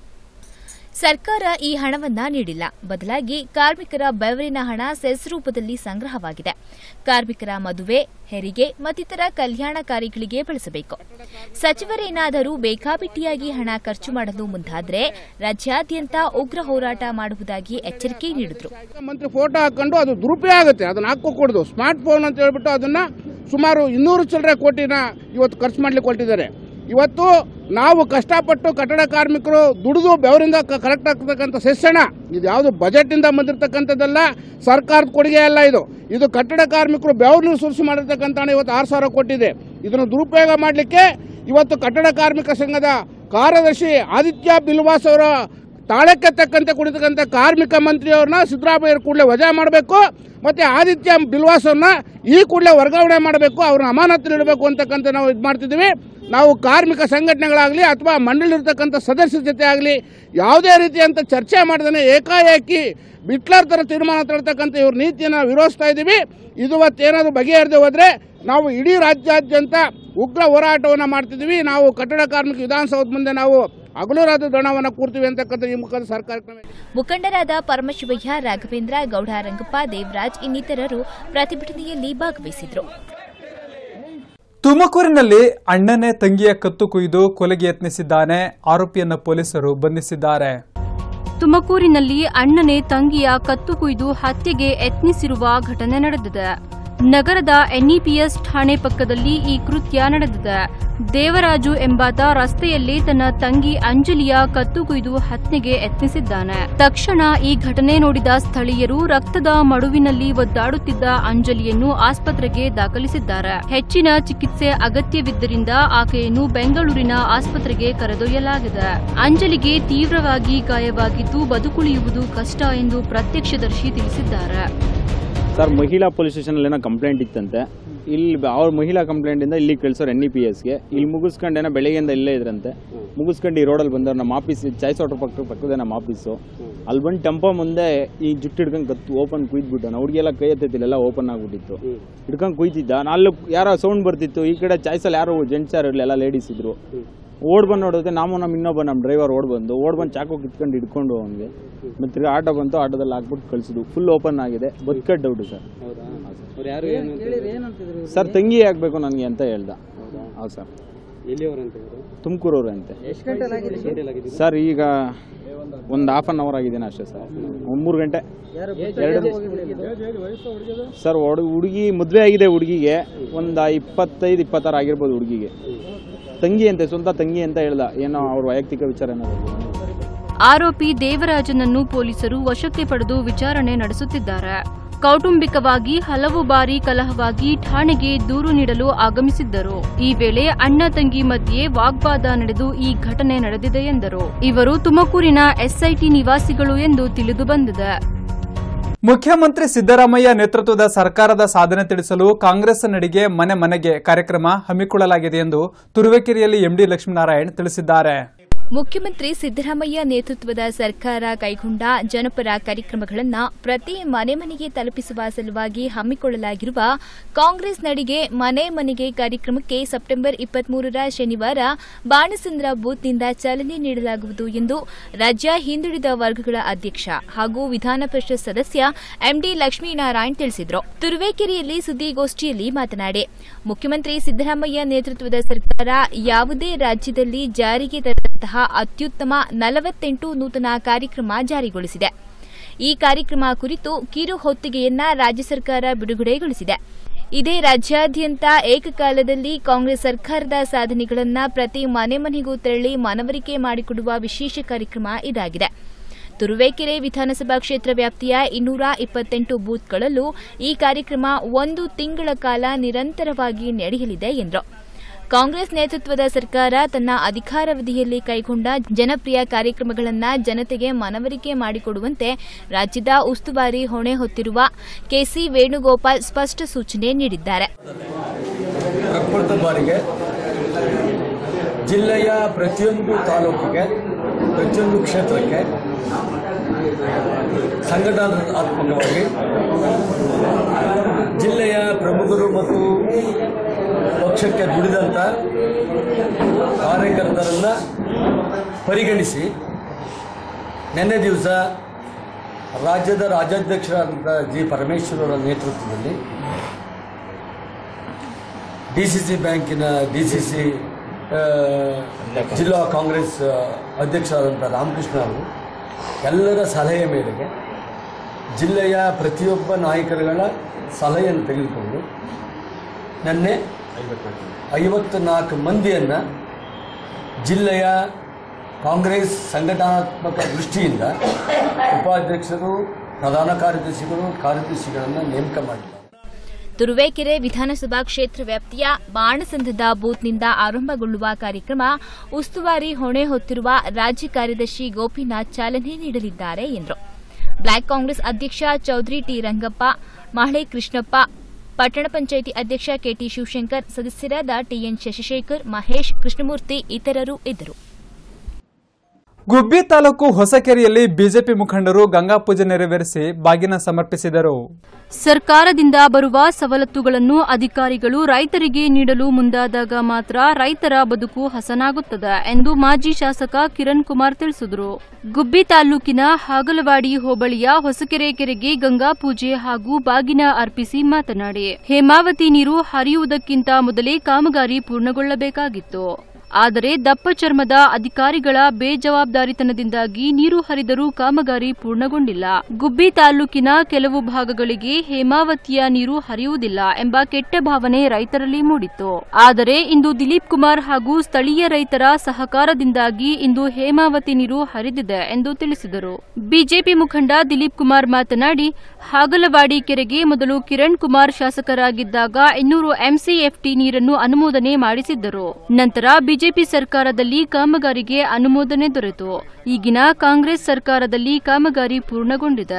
Speaker 2: ಸರ್ಕಾರ ಈ ಹಣವನ್ನ ನೀಡಿಲ್ಲ, ಬದಲಾಗಿ ಕಾರ್ಮಿಕರ ಬೆವರಿನ ಹಣ ಸೆಸ್ ರೂಪದಲ್ಲಿ ಸಂಗ್ರಹವಾಗಿದೆ. ಕಾರ್ಮಿಕರ ಮದುವೆ, ಹೆರಿಗೆ ಮತ್ತಿತರ ಕಲ್ಯಾಣ ಕಾರ್ಯಗಳಿಗೆ ಬಳಸಬೇಕು. ಸಚಿವರೇನಾದರೂ ಬೇಕಾಬಿಟ್ಟಿಯಾಗಿ ಹಣ ಖರ್ಚು ಮಾಡಲು ಮುಂದಾದರೆ ರಾಜ್ಯಾದ್ಯಂತ ಉಗ್ರ ಹೋರಾಟ ಮಾಡುವುದಾಗಿ ಎಚ್ಚರಿಕೆ ನೀಡಿದರು.
Speaker 9: ಮಂತ್ರಿ ಫೋಟೋ ಹಾಕೊಂಡು ಅದು ದುರುಪಯೋಗ ಆಗುತ್ತೆ, ಅದನ್ನ ಹಾಕೋಕೂಡದು. ಸ್ಮಾರ್ಟ್ ಫೋನ್ ಅಂತ ಹೇಳ್ಬಿಟ್ಟು ಅದನ್ನ ಸುಮಾರು ಇನ್ನೂರು ಚಿಲ್ಲರೆ ಕೋಟಿನ ಇವತ್ತು ಖರ್ಚು ಮಾಡ್ಲಿಕ್ಕೆ ಹೊರಟಿದ್ದಾರೆ. ಇವತ್ತು ನಾವು ಕಷ್ಟಪಟ್ಟು ಕಟ್ಟಡ ಕಾರ್ಮಿಕರು ದುಡಿದು ಬೆವರಿಂದ ಕರೆಕ್ಟ್ ಆಗ್ತಕ್ಕಂಥ ಸೆಸ್ಸಣ ಇದು ಯಾವುದು ಬಜೆಟ್ನಿಂದ ಬಂದಿರತಕ್ಕಂಥದ್ದಲ್ಲ, ಸರ್ಕಾರದ ಕೊಡುಗೆ ಅಲ್ಲ. ಇದು ಇದು ಕಟ್ಟಡ ಕಾರ್ಮಿಕರು ಬೆವರನ್ನು ಸುರಿಸಿ ಮಾಡಿರ್ತಕ್ಕಂಥ ಹಣ ಇವತ್ತು ಆರು ಸಾವಿರ ಕೋಟಿ ಇದೆ. ಇದನ್ನು ದುರುಪಯೋಗ ಮಾಡಲಿಕ್ಕೆ ಇವತ್ತು ಕಟ್ಟಡ ಕಾರ್ಮಿಕ ಸಂಘದ ಕಾರ್ಯದರ್ಶಿ ಆದಿತ್ಯ ಬಿಲ್ವಾಸ್ ಅವರ ತಾಳಕ್ಕೆ ತಕ್ಕಂತೆ ಕುಡಿತಕ್ಕಂಥ ಕಾರ್ಮಿಕ ಮಂತ್ರಿಯವ್ರನ್ನ ಸಿದ್ದರಾಮಯ್ಯ ಕೂಡಲೇ ವಜಾ ಮಾಡಬೇಕು, ಮತ್ತೆ ಆದಿತ್ಯ ಬಿಲ್ವಾಸ್ ಅವ್ರನ್ನ ಈ ಕೂಡಲೇ ವರ್ಗಾವಣೆ ಮಾಡಬೇಕು, ಅವ್ರನ್ನ ಅಮಾನತು ನೀಡಬೇಕು ಅಂತಕ್ಕಂಥ ನಾವು ಇದು ಮಾಡ್ತಿದ್ದೀವಿ. ನಾವು ಕಾರ್ಮಿಕ ಸಂಘಟನೆಗಳಾಗಲಿ ಅಥವಾ ಮಂಡಳಿರ್ತಕ್ಕಂಥ ಸದಸ್ಯರ ಜೊತೆ ಆಗಲಿ ಯಾವುದೇ ರೀತಿಯಂತ ಚರ್ಚೆ ಮಾಡಿದ್ರೆ ಏಕಾಏಕಿ ಬಿಟ್ಲರ್ ಥರ ತೀರ್ಮಾನ ತಗೊಳ್ತಕ್ಕಂಥ ಇವ್ರ ನೀತಿಯನ್ನು ವಿರೋಧಿಸ್ತಾ ಇದ್ದೀವಿ. ಇವತ್ತೇನಾದರೂ ಬಗೆಹರಿದೇ ಹೋದರೆ ನಾವು ಇಡೀ ರಾಜ್ಯಾದ್ಯಂತ ಉಗ್ರ ಹೋರಾಟವನ್ನು ಮಾಡ್ತಿದ್ದೀವಿ. ನಾವು ಕಟ್ಟಡ ಕಾರ್ಮಿಕ ವಿಧಾನಸೌಧ ಮುಂದೆ ನಾವು ಹಗಲು ರಾತ್ರಿ ಧರಣವನ್ನು ಕೂರ್ತೀವಿ ಅಂತಕ್ಕಂಥ ಈ ಮುಖದ ಸರ್ಕಾರ.
Speaker 2: ಮುಖಂಡರಾದ ಪರಮಶಿವಯ್ಯ, ರಾಘವೇಂದ್ರ, ಗೌಡ, ರಂಗಪ್ಪ, ದೇವರಾಜ್ ಇನ್ನಿತರರು ಪ್ರತಿಭಟನೆಯಲ್ಲಿ ಭಾಗವಹಿಸಿದರು.
Speaker 1: ತುಮಕೂರಿನಲ್ಲಿ ಅಣ್ಣನೇ ತಂಗಿಯ ಕತ್ತು ಕುಯ್ದು ಕೊಲೆಗೆ ಯತ್ನಿಸಿದ್ದಾನೆ. ಆರೋಪಿಯನ್ನು ಪೊಲೀಸರು ಬಂಧಿಸಿದ್ದಾರೆ.
Speaker 10: ತುಮಕೂರಿನಲ್ಲಿ ಅಣ್ಣನೇ ತಂಗಿಯ ಕತ್ತು ಕುಯ್ದು ಹತ್ಯೆಗೆ ಯತ್ನಿಸಿರುವ ಘಟನೆ ನಡೆದಿದೆ. ನಗರದ ಎನ್ಇಪಿಎಸ್ ಠಾಣೆ ಪಕ್ಕದಲ್ಲಿ ಈ ಕೃತ್ಯ ನಡೆದಿದೆ. ದೇವರಾಜು ಎಂಬಾತ ರಸ್ತೆಯಲ್ಲಿ ತನ್ನ ತಂಗಿ ಅಂಜಲಿಯ ಕತ್ತು ಕುಯ್ದು ಹತ್ಯೆಗೆ ಯತ್ನಿಸಿದ್ದಾನೆ. ತಕ್ಷಣ ಈ ಘಟನೆ ನೋಡಿದ ಸ್ಥಳೀಯರು ರಕ್ತದ ಮಡುವಿನಲ್ಲಿ ಒದ್ದಾಡುತ್ತಿದ್ದ ಅಂಜಲಿಯನ್ನು ಆಸ್ಪತ್ರೆಗೆ ದಾಖಲಿಸಿದ್ದಾರೆ. ಹೆಚ್ಚಿನ ಚಿಕಿತ್ಸೆ ಅಗತ್ಯವಿದ್ದರಿಂದ ಆಕೆಯನ್ನು ಬೆಂಗಳೂರಿನ ಆಸ್ಪತ್ರೆಗೆ ಕರೆದೊಯ್ಯಲಾಗಿದೆ. ಅಂಜಲಿಗೆ ತೀವ್ರವಾಗಿ ಗಾಯವಾಗಿದ್ದು ಬದುಕುಳಿಯುವುದು ಕಷ್ಟ ಎಂದು ಪ್ರತ್ಯಕ್ಷದರ್ಶಿ ತಿಳಿಸಿದ್ದಾರೆ.
Speaker 11: ಸರ್, ಮಹಿಳಾ ಪೊಲೀಸ್ ಸ್ಟೇಷನಲ್ಲಿ ಏನೋ ಕಂಪ್ಲೇಂಟ್ ಇತ್ತಂತೆ. ಇಲ್ಲಿ ಅವ್ರ ಮಹಿಳಾ ಕಂಪ್ಲೇಂಟಿಂದ ಇಲ್ಲಿ ಕಳಿಸೋರು ಎನ್ ಇ ಪಿ ಎಸ್ಗೆ. ಇಲ್ಲಿ ಮುಗಿಸ್ಕೊಂಡು ಏನೋ ಬೆಳಗ್ಗೆಯಿಂದ ಇಲ್ಲೇ ಇದ್ರಂತೆ. ಮುಗಿಸ್ಕೊಂಡು ಈ ರೋಡಲ್ಲಿ ಬಂದವ್ರು ನಮ್ಮ ಆಫೀಸ್ ಚಾಯ್ಸ್ ವಾಟರ್ ಪಕ್ಕ ಪಕ್ಕದೇ ನಮ್ಮ ಆಫೀಸು. ಅಲ್ಲಿ ಬಂದು ಟೆಂಪೋ ಮುಂದೆ ಈ ಜುಟ್ಟು ಹಿಡ್ಕೊಂಡು ಕತ್ತು ಓಪನ್ ಕುಯ್ದುಬಿಟ್ಟು ಹುಡುಗಿಯೆಲ್ಲ ಕೈ ಎತ್ತಿಲ್ಲ, ಓಪನ್ ಆಗಿಬಿಟ್ಟಿತ್ತು. ಹಿಡ್ಕೊಂಡು ಕುಯ್ತಿದ್ದ. ಅಲ್ಲಿ ಯಾರೋ ಸೌಂಡ್ ಬರ್ತಿತ್ತು. ಈ ಕಡೆ ಚಾಯ್ಸಲ್ಲಿ ಯಾರು ಜೆಂಟ್ಸ್ ಯಾರು ಇರಲಿಲ್ಲ, ಎಲ್ಲ ಲೇಡೀಸ್ ಇದ್ರು. ಓಡ್ ಬಂದು ನೋಡಿದ್ರೆ ನಾವು ನಮ್ಮ ಇನ್ನೊಬ್ಬ ನಮ್ಮ ಡ್ರೈವರ್ ಓಡ್ ಬಂದು ಓಡ್ ಬಂದು ಚಾಕು ಕಿತ್ಕೊಂಡು ಹಿಡ್ಕೊಂಡು ಅವನಿಗೆ ಮತ್ತೆ ತಿರ್ಗಿ ಆಟೋ ಬಂತು. ಆಟೋದಲ್ಲಿ ಹಾಕ್ಬಿಟ್ಟು ಕಳಿಸಿದ್ವು. ಫುಲ್ ಓಪನ್ ಆಗಿದೆ. ಬದುಕಟ್ ಡೌಟು ಸರ್. ಸರ್, ತಂಗಿ ಆಗಬೇಕು ನನಗೆ ಅಂತ ಹೇಳ್ದ. ಹೌದು ಸರ್. ತುಮಕೂರವ್ರು ಅಂತೆ. ಸರ್, ಈಗ ಒಂದು ಹಾಫ್ ಅನ್ ಅವರ್ ಆಗಿದ್ದೇನೆ ಅಷ್ಟೇ ಸರ್. ಒಂದು ಮೂರು ಗಂಟೆ ಎರಡು ಸರ್. ಹುಡುಗಿ ಮದುವೆ ಆಗಿದೆ. ಹುಡುಗಿಗೆ ಒಂದು ಇಪ್ಪತ್ತೈದು ಇಪ್ಪತ್ತಾರು ಆಗಿರ್ಬೋದು. ಹುಡುಗಿಗೆ ತಂಗಿ ಅಂತೆ, ಸ್ವಂತ ತಂಗಿ ಅಂತ ಹೇಳ್ದ. ಏನೋ ಅವ್ರ ವೈಯಕ್ತಿಕ ವಿಚಾರ ಏನಾದ್ರು.
Speaker 10: ಆರೋಪಿ ದೇವರಾಜನನ್ನು ಪೊಲೀಸರು ವಶಕ್ಕೆ ಪಡೆದು ವಿಚಾರಣೆ ನಡೆಸುತ್ತಿದ್ದಾರೆ. ಕೌಟುಂಬಿಕವಾಗಿ ಹಲವು ಬಾರಿ ಕಲಹವಾಗಿ ಠಾಣೆಗೆ ದೂರು ನೀಡಲು ಆಗಮಿಸಿದ್ದರು. ಈ ವೇಳೆ ಅಣ್ಣ ತಂಗಿ ಮಧ್ಯೆ ವಾಗ್ವಾದ ನಡೆದು ಈ ಘಟನೆ ನಡೆದಿದೆ ಎಂದರು. ಇವರು ತುಮಕೂರಿನ ಎಸ್ಐಟಿ ನಿವಾಸಿಗಳು ಎಂದು ತಿಳಿದು ಬಂದಿದೆ.
Speaker 1: ಮುಖ್ಯಮಂತ್ರಿ ಸಿದ್ದರಾಮಯ್ಯ ನೇತೃತ್ವದ ಸರ್ಕಾರದ ಸಾಧನೆ ತಿಳಿಸಲು ಕಾಂಗ್ರೆಸ್ ನಡಿಗೆ ಮನೆ ಮನೆಗೆ ಕಾರ್ಯಕ್ರಮ ಹಮ್ಮಿಕೊಳ್ಳಲಾಗಿದೆ ಎಂದು ತುರುವೇಕೆರೆಯಲ್ಲಿ ಎಂಡಿ ಲಕ್ಷ್ಮೀನಾರಾಯಣ್ ತಿಳಿಸಿದ್ದಾರೆ.
Speaker 2: ಮುಖ್ಯಮಂತ್ರಿ ಸಿದ್ದರಾಮಯ್ಯ ನೇತೃತ್ವದ ಸರ್ಕಾರ ಕೈಗೊಂಡ ಜನಪರ ಕಾರ್ಯಕ್ರಮಗಳನ್ನು ಪ್ರತಿ ಮನೆ ಮನೆಗೆ ತಲುಪಿಸುವ ಸಲುವಾಗಿ ಹಮ್ಮಿಕೊಳ್ಳಲಾಗಿರುವ ಕಾಂಗ್ರೆಸ್ ನಡಿಗೆ ಮನೆ ಮನೆಗೆ ಕಾರ್ಯಕ್ರಮಕ್ಕೆ ಸೆಪ್ಟೆಂಬರ್ ಇಪ್ಪತ್ಮೂರರ ಶನಿವಾರ ಬಾಣಸಂದ್ರ ಬೂತ್ನಿಂದ ಚಾಲನೆ ನೀಡಲಾಗುವುದು ಎಂದು ರಾಜ್ಯ ಹಿಂದುಳಿದ ವರ್ಗಗಳ ಅಧ್ಯಕ್ಷ ಹಾಗೂ ವಿಧಾನ ಪರಿಷತ್ ಸದಸ್ಯ ಎಂಡಿ ಲಕ್ಷ್ಮೀನಾರಾಯಣ್ ತಿಳಿಸಿದರು. ತುರುವೇಕೆರೆಯಲ್ಲಿ ಸುದ್ದಿಗೋಷ್ಠಿಯಲ್ಲಿ ಮಾತನಾಡಿ, ಮುಖ್ಯಮಂತ್ರಿ ಸಿದ್ದರಾಮಯ್ಯ ನೇತೃತ್ವದ ಸರ್ಕಾರ ಯಾವುದೇ ರಾಜ್ಯದಲ್ಲಿ ಜಾರಿಗೆ ತರದಂತಹ ಅತ್ಯುತ್ತಮ ನಲವತ್ತೆಂಟು ನೂತನ ಕಾರ್ಯಕ್ರಮ ಜಾರಿಗೊಳಿಸಿದೆ. ಈ ಕಾರ್ಯಕ್ರಮ ಕುರಿತು ಕಿರು ಹೊತ್ತಿಗೆಯನ್ನ ರಾಜ್ಯ ಸರ್ಕಾರ ಬಿಡುಗಡೆಗೊಳಿಸಿದೆ. ಇದೇ ರಾಜ್ಯಾದ್ಯಂತ ಏಕಕಾಲದಲ್ಲಿ ಕಾಂಗ್ರೆಸ್ ಸರ್ಕಾರದ ಸಾಧನೆಗಳನ್ನು ಪ್ರತಿ ಮನೆ ಮನೆಗೂ ತೆರಳಿ ಮನವರಿಕೆ ಮಾಡಿಕೊಡುವ ವಿಶೇಷ ಕಾರ್ಯಕ್ರಮ ಇದಾಗಿದೆ. ತುರುವೇಕೆರೆ ವಿಧಾನಸಭಾ ಕ್ಷೇತ್ರ ವ್ಯಾಪ್ತಿಯ ಇನ್ನೂರ ಇಪ್ಪತ್ತೆಂಟು ಬೂತ್ಗಳಲ್ಲೂ ಈ ಕಾರ್ಯಕ್ರಮ ಒಂದು ತಿಂಗಳ ಕಾಲ ನಿರಂತರವಾಗಿ ನಡೆಯಲಿದೆ ಎಂದರು. ಕಾಂಗ್ರೆಸ್ ನೇತೃತ್ವದ ಸರ್ಕಾರ ತನ್ನ ಅಧಿಕಾರಾವಧಿಯಲ್ಲಿ ಕೈಗೊಂಡ ಜನಪ್ರಿಯ ಕಾರ್ಯಕ್ರಮಗಳನ್ನು ಜನತೆಗೆ ಮನವರಿಕೆ ಮಾಡಿಕೊಡುವಂತೆ ರಾಜ್ಯದ ಉಸ್ತುವಾರಿ ಹೊಣೆ ಹೊತ್ತಿರುವ ಕೆಸಿ ವೇಣುಗೋಪಾಲ್ ಸ್ಪಷ್ಟ ಸೂಚನೆ ನೀಡಿದ್ದಾರೆ.
Speaker 12: ಪ್ರಪ್ರಥಮ ಬಾರಿಗೆ ಜಿಲ್ಲೆಯ ಪ್ರತಿಯೊಂದು ತಾಲೂಕಿಗೆ, ಪ್ರತಿಯೊಂದು ಕ್ಷೇತ್ರಕ್ಕೆ ಸಂಘಟನಾತ್ಮಕವಾಗಿ ಜಿಲ್ಲೆಯ ಪ್ರಮುಖರು ಮತ್ತು ಪಕ್ಷಕ್ಕೆ ದುಡಿದಂಥ ಕಾರ್ಯಕರ್ತರನ್ನು ಪರಿಗಣಿಸಿ ನಿನ್ನೆ ದಿವಸ ರಾಜ್ಯದ ರಾಜ್ಯಾಧ್ಯಕ್ಷರಾದಂಥ ಜಿ ಪರಮೇಶ್ವರರ ನೇತೃತ್ವದಲ್ಲಿ ಡಿ ಸಿ ಸಿ ಬ್ಯಾಂಕಿನ ಡಿ ಸಿ ಸಿ ಜಿಲ್ಲಾ ಕಾಂಗ್ರೆಸ್ ಅಧ್ಯಕ್ಷರಾದಂಥ ರಾಮಕೃಷ್ಣ ಅವರು ಎಲ್ಲರ ಸಲಹೆಯ ಮೇರೆಗೆ ಜಿಲ್ಲೆಯ ಪ್ರತಿಯೊಬ್ಬ ನಾಯಕರುಗಳ ಸಲಹೆಯನ್ನು ತೆಗೆದುಕೊಂಡು ನಿನ್ನೆ ಐವತ್ನಾಲ್ಕು ಮಂದಿಯನ್ನು ಜಿಲ್ಲೆಯ ಕಾಂಗ್ರೆಸ್ ಸಂಘಟನಾತ್ಮಕ ದೃಷ್ಟಿಯಿಂದ ಉಪಾಧ್ಯಕ್ಷರು, ಪ್ರಧಾನ ಕಾರ್ಯದರ್ಶಿಗಳು, ಕಾರ್ಯದರ್ಶಿಗಳನ್ನು ನೇಮಕ ಮಾಡಿದ್ದಾರೆ.
Speaker 2: ತುರುವೇಕೆರೆ ವಿಧಾನಸಭಾ ಕ್ಷೇತ್ರ ವ್ಯಾಪ್ತಿಯ ಬಾಣಸಂದ್ರದ ಬೂತ್ನಿಂದ ಆರಂಭಗೊಳ್ಳುವ ಕಾರ್ಯಕ್ರಮ ಉಸ್ತುವಾರಿ ಹೊಣೆ ಹೊತ್ತಿರುವ ರಾಜ್ಯ ಕಾರ್ಯದರ್ಶಿ ಗೋಪಿನಾಥ್ ಚಾಲನೆ ನೀಡಲಿದ್ದಾರೆ ಎಂದರು. ಬ್ಲಾಕ್ ಕಾಂಗ್ರೆಸ್ ಅಧ್ಯಕ್ಷ ಚೌಧರಿ ಟಿ ರಂಗಪ್ಪ, ಮಾಹಳೆ ಕೃಷ್ಣಪ್ಪ, ಪಟ್ಟಣ ಪಂಚಾಯಿತಿ ಅಧ್ಯಕ್ಷ ಕೆಟಿ ಶಿವಶಂಕರ್, ಸದಸ್ಯರಾದ ಟಿಎನ್ ಶಶಿಶೇಖರ್, ಮಹೇಶ್, ಕೃಷ್ಣಮೂರ್ತಿ ಇತರರು ಇದ್ದರು.
Speaker 1: ಗುಬ್ಬಿ ತಾಲೂಕು ಹೊಸಕೆರೆಯಲ್ಲಿ ಬಿಜೆಪಿ ಮುಖಂಡರು ಗಂಗಾ ಪೂಜೆ ನೆರವೇರಿಸಿ ಬಾಗಿನ ಸಮರ್ಪಿಸಿದರು.
Speaker 10: ಸರ್ಕಾರದಿಂದ ಬರುವ ಸವಲತ್ತುಗಳನ್ನು ಅಧಿಕಾರಿಗಳು ರೈತರಿಗೆ ನೀಡಲು ಮುಂದಾದಾಗ ಮಾತ್ರ ರೈತರ ಬದುಕು ಹಸನಾಗುತ್ತದೆ ಎಂದು ಮಾಜಿ ಶಾಸಕ ಕಿರಣ್ ಕುಮಾರ್ ತಿಳಿಸಿದರು. ಗುಬ್ಬಿ ತಾಲೂಕಿನ ಹಾಗಲವಾಡಿ ಹೋಬಳಿಯ ಹೊಸಕೆರೆ ಕೆರೆಗೆ ಗಂಗಾ ಪೂಜೆ ಹಾಗೂ ಬಾಗಿನ ಅರ್ಪಿಸಿ ಮಾತನಾಡಿ, ಹೇಮಾವತಿ ನೀರು ಹರಿಯುವುದಕ್ಕಿಂತ ಮೊದಲೇ ಕಾಮಗಾರಿ ಪೂರ್ಣಗೊಳ್ಳಬೇಕಾಗಿತ್ತು. ಆದರೆ ದಪ್ಪ ಚರ್ಮದ ಅಧಿಕಾರಿಗಳ ಬೇಜವಾಬ್ದಾರಿತನದಿಂದಾಗಿ ನೀರು ಹರಿದರೂ ಕಾಮಗಾರಿ ಪೂರ್ಣಗೊಂಡಿಲ್ಲ. ಗುಬ್ಬಿ ತಾಲೂಕಿನ ಕೆಲವು ಭಾಗಗಳಿಗೆ ಹೇಮಾವತಿಯ ನೀರು ಹರಿಯುವುದಿಲ್ಲ ಎಂಬ ಕೆಟ್ಟ ಭಾವನೆ ರೈತರಲ್ಲಿ ಮೂಡಿತ್ತು. ಆದರೆ ಇಂದು ದಿಲೀಪ್ ಕುಮಾರ್ ಹಾಗೂ ಸ್ಥಳೀಯ ರೈತರ ಸಹಕಾರದಿಂದಾಗಿ ಇಂದು ಹೇಮಾವತಿ ನೀರು ಹರಿದಿದೆ ಎಂದು ತಿಳಿಸಿದರು. ಬಿಜೆಪಿ ಮುಖಂಡ ದಿಲೀಪ್ ಕುಮಾರ್ ಮಾತನಾಡಿ, ಹಾಗಲವಾಡಿ ಕೆರೆಗೆ ಮೊದಲು ಕಿರಣ್ ಕುಮಾರ್ ಶಾಸಕರಾಗಿದ್ದಾಗ ಇನ್ನೂರು ಎಂಸಿಎಫ್ಟಿ ನೀರನ್ನು ಅನುಮೋದನೆ ಮಾಡಿಸಿದ್ದರು. ನಂತರ ಬಿಜೆಪಿ ಸರ್ಕಾರದಲ್ಲಿ ಕಾಮಗಾರಿಗೆ ಅನುಮೋದನೆ ದೊರೆತು ಈಗಿನ ಕಾಂಗ್ರೆಸ್ ಸರ್ಕಾರದಲ್ಲಿ ಕಾಮಗಾರಿ ಪೂರ್ಣಗೊಂಡಿದೆ.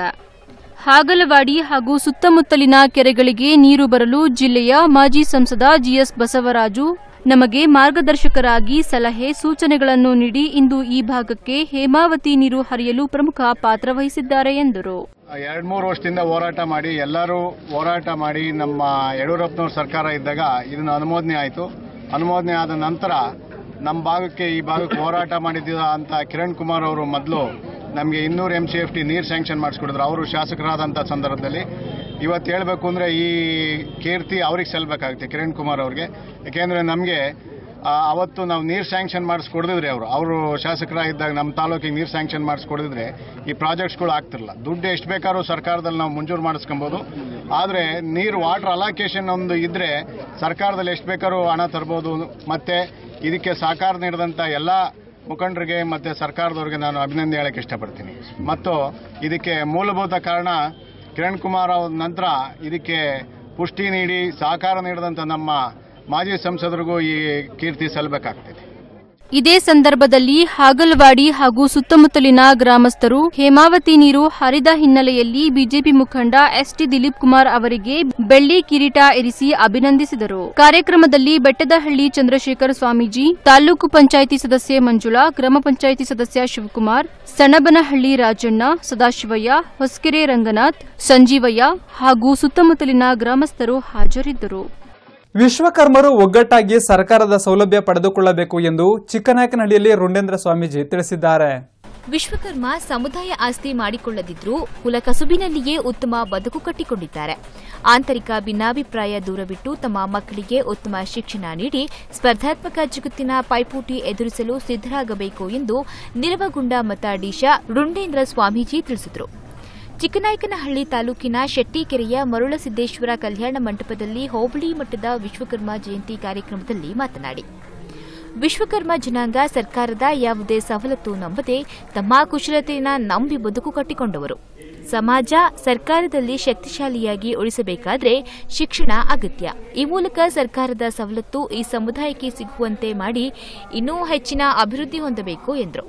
Speaker 10: ಹಾಗಲವಾಡಿ ಹಾಗೂ ಸುತ್ತಮುತ್ತಲಿನ ಕೆರೆಗಳಿಗೆ ನೀರು ಬರಲು ಜಿಲ್ಲೆಯ ಮಾಜಿ ಸಂಸದ ಜಿಎಸ್ ಬಸವರಾಜು ನಮಗೆ ಮಾರ್ಗದರ್ಶಕರಾಗಿ ಸಲಹೆ ಸೂಚನೆಗಳನ್ನು ನೀಡಿ ಇಂದು ಈ ಭಾಗಕ್ಕೆ ಹೇಮಾವತಿ ನೀರು ಹರಿಯಲು ಪ್ರಮುಖ ಪಾತ್ರ ವಹಿಸಿದ್ದಾರೆ ಎಂದರು.
Speaker 13: ಎರಡು ಮೂರು ವರ್ಷದಿಂದ ಹೋರಾಟ ಮಾಡಿ ಎಲ್ಲರೂ ಹೋರಾಟ ಮಾಡಿ ನಮ್ಮ ಯಡಿಯೂರಪ್ಪನವ್ರ ಸರ್ಕಾರ ಇದ್ದಾಗ ಇದನ್ನು ಅನುಮೋದನೆ ಆಯಿತು. ಅನುಮೋದನೆ ಆದ ನಂತರ ನಮ್ಮ ಭಾಗಕ್ಕೆ ಈ ಭಾಗಕ್ಕೆ ಹೋರಾಟ ಮಾಡಿದ್ದ ಅಂತ ಕಿರಣ್ ಕುಮಾರ್ ಅವರು ಮೊದಲು ನಮಗೆ ಇನ್ನೂರು ಎಂ ಸಿ ಎಫ್ ಟಿ ನೀರು ಸ್ಯಾಂಕ್ಷನ್ ಮಾಡಿಸ್ಕೊಡಿದ್ರು. ಅವರು ಶಾಸಕರಾದಂಥ ಸಂದರ್ಭದಲ್ಲಿ ಇವತ್ತು ಹೇಳಬೇಕು ಅಂದರೆ ಈ ಕೀರ್ತಿ ಅವ್ರಿಗೆ ಸಲ್ಲಬೇಕಾಗುತ್ತೆ ಕಿರಣ್ ಕುಮಾರ್ ಅವ್ರಿಗೆ. ಯಾಕೆಂದರೆ ನಮಗೆ ಅವತ್ತು ನಾವು ನೀರು ಸ್ಯಾಂಕ್ಷನ್ ಮಾಡಿಸ್ಕೊಡಿದ್ರೆ ಅವರು ಅವರು ಶಾಸಕರಾಗಿದ್ದಾಗ ನಮ್ಮ ತಾಲೂಕಿಗೆ ನೀರು ಸ್ಯಾಂಕ್ಷನ್ ಮಾಡಿಸ್ಕೊಡಿದ್ರೆ ಈ ಪ್ರಾಜೆಕ್ಟ್ಸ್ಗಳು ಆಗ್ತಿರಲ್ಲ. ದುಡ್ಡು ಎಷ್ಟು ಬೇಕಾದ್ರೂ ಸರ್ಕಾರದಲ್ಲಿ ನಾವು ಮಂಜೂರು ಮಾಡಿಸ್ಕೊಬೋದು. ಆದರೆ ನೀರು ವಾಟರ್ ಅಲಾಕೇಶನ್ ಒಂದು ಇದ್ದರೆ ಸರ್ಕಾರದಲ್ಲಿ ಎಷ್ಟು ಬೇಕಾದ್ರೂ ಹಣ ತರ್ಬೋದು. ಮತ್ತು ಇದಕ್ಕೆ ಸಹಕಾರ ನೀಡಿದಂಥ ಎಲ್ಲ ಮುಖಂಡರಿಗೆ ಮತ್ತು ಸರ್ಕಾರದವ್ರಿಗೆ ನಾನು ಅಭಿನಂದನೆ ಹೇಳಕ್ಕೆ ಇಷ್ಟಪಡ್ತೀನಿ. ಮತ್ತು ಇದಕ್ಕೆ ಮೂಲಭೂತ ಕಾರಣ ಕಿರಣ್ ಕುಮಾರ್ ಅವ್ರ ನಂತರ ಇದಕ್ಕೆ ಪುಷ್ಟಿ ನೀಡಿ ಸಹಕಾರ ನೀಡಿದಂಥ ನಮ್ಮ ಮಾಜಿ ಸಂಸದರಿಗೂ ಈ ಕೀರ್ತಿ ಸಲ್ಲಬೇಕಾಗ್ತದೆ.
Speaker 10: ಇದೇ ಸಂದರ್ಭದಲ್ಲಿ ಹಾಗಲವಾಡಿ ಹಾಗೂ ಸುತ್ತಮುತ್ತಲಿನ ಗ್ರಾಮಸ್ಥರು ಹೇಮಾವತಿ ನೀರು ಹರಿದ ಹಿನ್ನೆಲೆಯಲ್ಲಿ ಬಿಜೆಪಿ ಮುಖಂಡ ಎಸ್ಟಿ ದಿಲೀಪ್ ಕುಮಾರ್ ಅವರಿಗೆ ಬೆಳ್ಳಿ ಕಿರೀಟ ಇರಿಸಿ ಅಭಿನಂದಿಸಿದರು. ಕಾರ್ಯಕ್ರಮದಲ್ಲಿ ಬೆಟ್ಟದಹಳ್ಳಿ ಚಂದ್ರಶೇಖರ ಸ್ವಾಮೀಜಿ, ತಾಲೂಕು ಪಂಚಾಯಿತಿ ಸದಸ್ಯೆ ಮಂಜುಳಾ, ಗ್ರಾಮ ಪಂಚಾಯಿತಿ ಸದಸ್ಯ ಶಿವಕುಮಾರ್, ಸಣಬನಹಳ್ಳಿ ರಾಜಣ್ಣ, ಸದಾಶಿವಯ್ಯ, ಹೊಸಕೆರೆ ರಂಗನಾಥ್, ಸಂಜೀವಯ್ಯ ಹಾಗೂ ಸುತ್ತಮುತ್ತಲಿನ ಗ್ರಾಮಸ್ಥರು ಹಾಜರಿದ್ದರು.
Speaker 1: ವಿಶ್ವಕರ್ಮರು ಒಗ್ಗಟ್ಟಾಗಿ ಸರ್ಕಾರದ ಸೌಲಭ್ಯ ಪಡೆದುಕೊಳ್ಳಬೇಕು ಎಂದು ಚಿಕ್ಕನಾಯಕನಹಳ್ಳಿಯಲ್ಲಿ ರುಂಡೇಂದ್ರ ಸ್ವಾಮೀಜಿ ತಿಳಿಸಿದ್ದಾರೆ.
Speaker 2: ವಿಶ್ವಕರ್ಮ ಸಮುದಾಯ ಆಸ್ತಿ ಮಾಡಿಕೊಳ್ಳದಿದ್ರೂ ಕುಲ ಕಸುಬಿನಲ್ಲಿಯೇ ಉತ್ತಮ ಬದುಕು ಕಟ್ಟಿಕೊಂಡಿದ್ದಾರೆ. ಆಂತರಿಕ ಭಿನ್ನಾಭಿಪ್ರಾಯ ದೂರವಿಟ್ಟು ತಮ್ಮ ಮಕ್ಕಳಿಗೆ ಉತ್ತಮ ಶಿಕ್ಷಣ ನೀಡಿ ಸ್ಪರ್ಧಾತ್ಮಕ ಜಗತ್ತಿನ ಪೈಪೋಟಿ ಎದುರಿಸಲು ಸಿದ್ದರಾಗಬೇಕು ಎಂದು ನಿರವಗುಂಡ ಮಠಾಧೀಶ ರುಂಡೇಂದ್ರ ಸ್ವಾಮೀಜಿ ತಿಳಿಸಿದರು. ಚಿಕ್ಕನಾಯಕನಹಳ್ಳಿ ತಾಲೂಕಿನ ಶೆಟ್ಟಿಕೆರೆಯ ಮರುಳಸಿದ್ದೇಶ್ವರ ಕಲ್ಯಾಣ ಮಂಟಪದಲ್ಲಿ ಹೋಬಳಿ ಮಟ್ಟದ ವಿಶ್ವಕರ್ಮ ಜಯಂತಿ ಕಾರ್ಯಕ್ರಮದಲ್ಲಿ ಮಾತನಾಡಿ, ವಿಶ್ವಕರ್ಮ ಜನಾಂಗ ಸರ್ಕಾರದ ಯಾವುದೇ ಸವಲತ್ತು ನಂಬದೆ ತಮ್ಮ ಕುಶಲತೆಯನ್ನು ನಂಬಿ ಬದುಕು ಕಟ್ಟಿಕೊಂಡವರು. ಸಮಾಜ ಸರ್ಕಾರದಲ್ಲಿ ಶಕ್ತಿಶಾಲಿಯಾಗಿ ಉಳಿಸಬೇಕಾದರೆ ಶಿಕ್ಷಣ ಅಗತ್ಯ. ಈ ಮೂಲಕ ಸರ್ಕಾರದ ಸವಲತ್ತು ಈ ಸಮುದಾಯಕ್ಕೆ ಸಿಗುವಂತೆ ಮಾಡಿ ಇನ್ನೂ ಹೆಚ್ಚಿನ ಅಭಿವೃದ್ಧಿ ಹೊಂದಬೇಕು ಎಂದರು.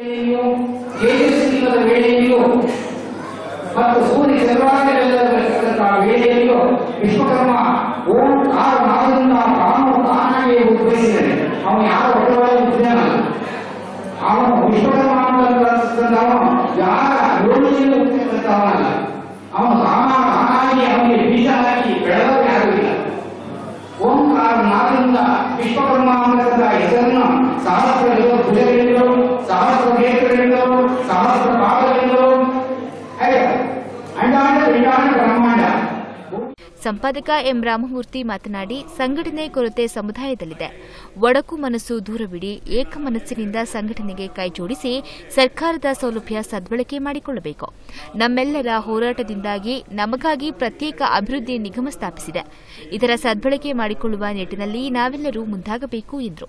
Speaker 14: ಮತ್ತು ಸೂರ್ಯ ಚಂದ್ರಾದಿಗಳಂತಹ ವೇಳೆಯಲ್ಲೂ ವಿಶ್ವಕರ್ಮ ಓಂ ಆರು ನಾಗರಿಂದ ತಾನು ತಾನಾಗಿ ಉದ್ಭವಿಸಿದ್ದಾನೆ. ಅವನು ಯಾರ ಹೊಟ್ಟೆಯೊಳಗೆ ಹುಟ್ಟಿದನಲ್ಲ, ಅವನು ವಿಶ್ವಕರ್ಮ ಅಂತಂದವನು ಯಾರ ಯೋನಿಯಲ್ಲಿ ಹುಟ್ಟಿದಂತವನಲ್ಲ. ಅವನು ಸಾಮಾನ್ಯ ತಾನಾಗಿ ಅವನಿಗೆ ಬೀಜ ಹಾಕಿ ಬೆಳೆದವರು ಯಾರೂ ಇಲ್ಲ. ಓಂಕಾರ ನಾಗರಿಂದ ವಿಶ್ವಕರ್ಮ ಅನ್ನತಕ್ಕಂಥ ಹೆಸರನ್ನು ಸಹಸ್ರ ಭುಜಗಳಿಂದಲೂ, ಸಹಸ್ರ ನೇತ್ರಗಳಿಂದಲೂ, ಸಹಸ್ರ ಪಾದಗಳಿಂದಲೂ
Speaker 2: ಸಂಪಾದಕ ಎಂ ರಾಮಮೂರ್ತಿ ಮಾತನಾಡಿ, ಸಂಘಟನೆ ಕೊರತೆ ಸಮುದಾಯದಲ್ಲಿದೆ. ಒಡಕು ಮನಸ್ಸು ದೂರವಿಡಿ ಏಕ ಮನಸ್ಸಿನಿಂದ ಸಂಘಟನೆಗೆ ಕೈಜೋಡಿಸಿ ಸರ್ಕಾರದ ಸೌಲಭ್ಯ ಸದ್ಬಳಕೆ ಮಾಡಿಕೊಳ್ಳಬೇಕು. ನಮ್ಮೆಲ್ಲರ ಹೋರಾಟದಿಂದಾಗಿ ನಮಗಾಗಿ ಪ್ರತ್ಯೇಕ ಅಭಿವೃದ್ಧಿ ನಿಗಮ ಸ್ಥಾಪಿಸಿದೆ. ಇದರ ಸದ್ಬಳಕೆ ಮಾಡಿಕೊಳ್ಳುವ ನಿಟ್ಟಿನಲ್ಲಿ ನಾವೆಲ್ಲರೂ ಮುಂದಾಗಬೇಕು ಎಂದರು.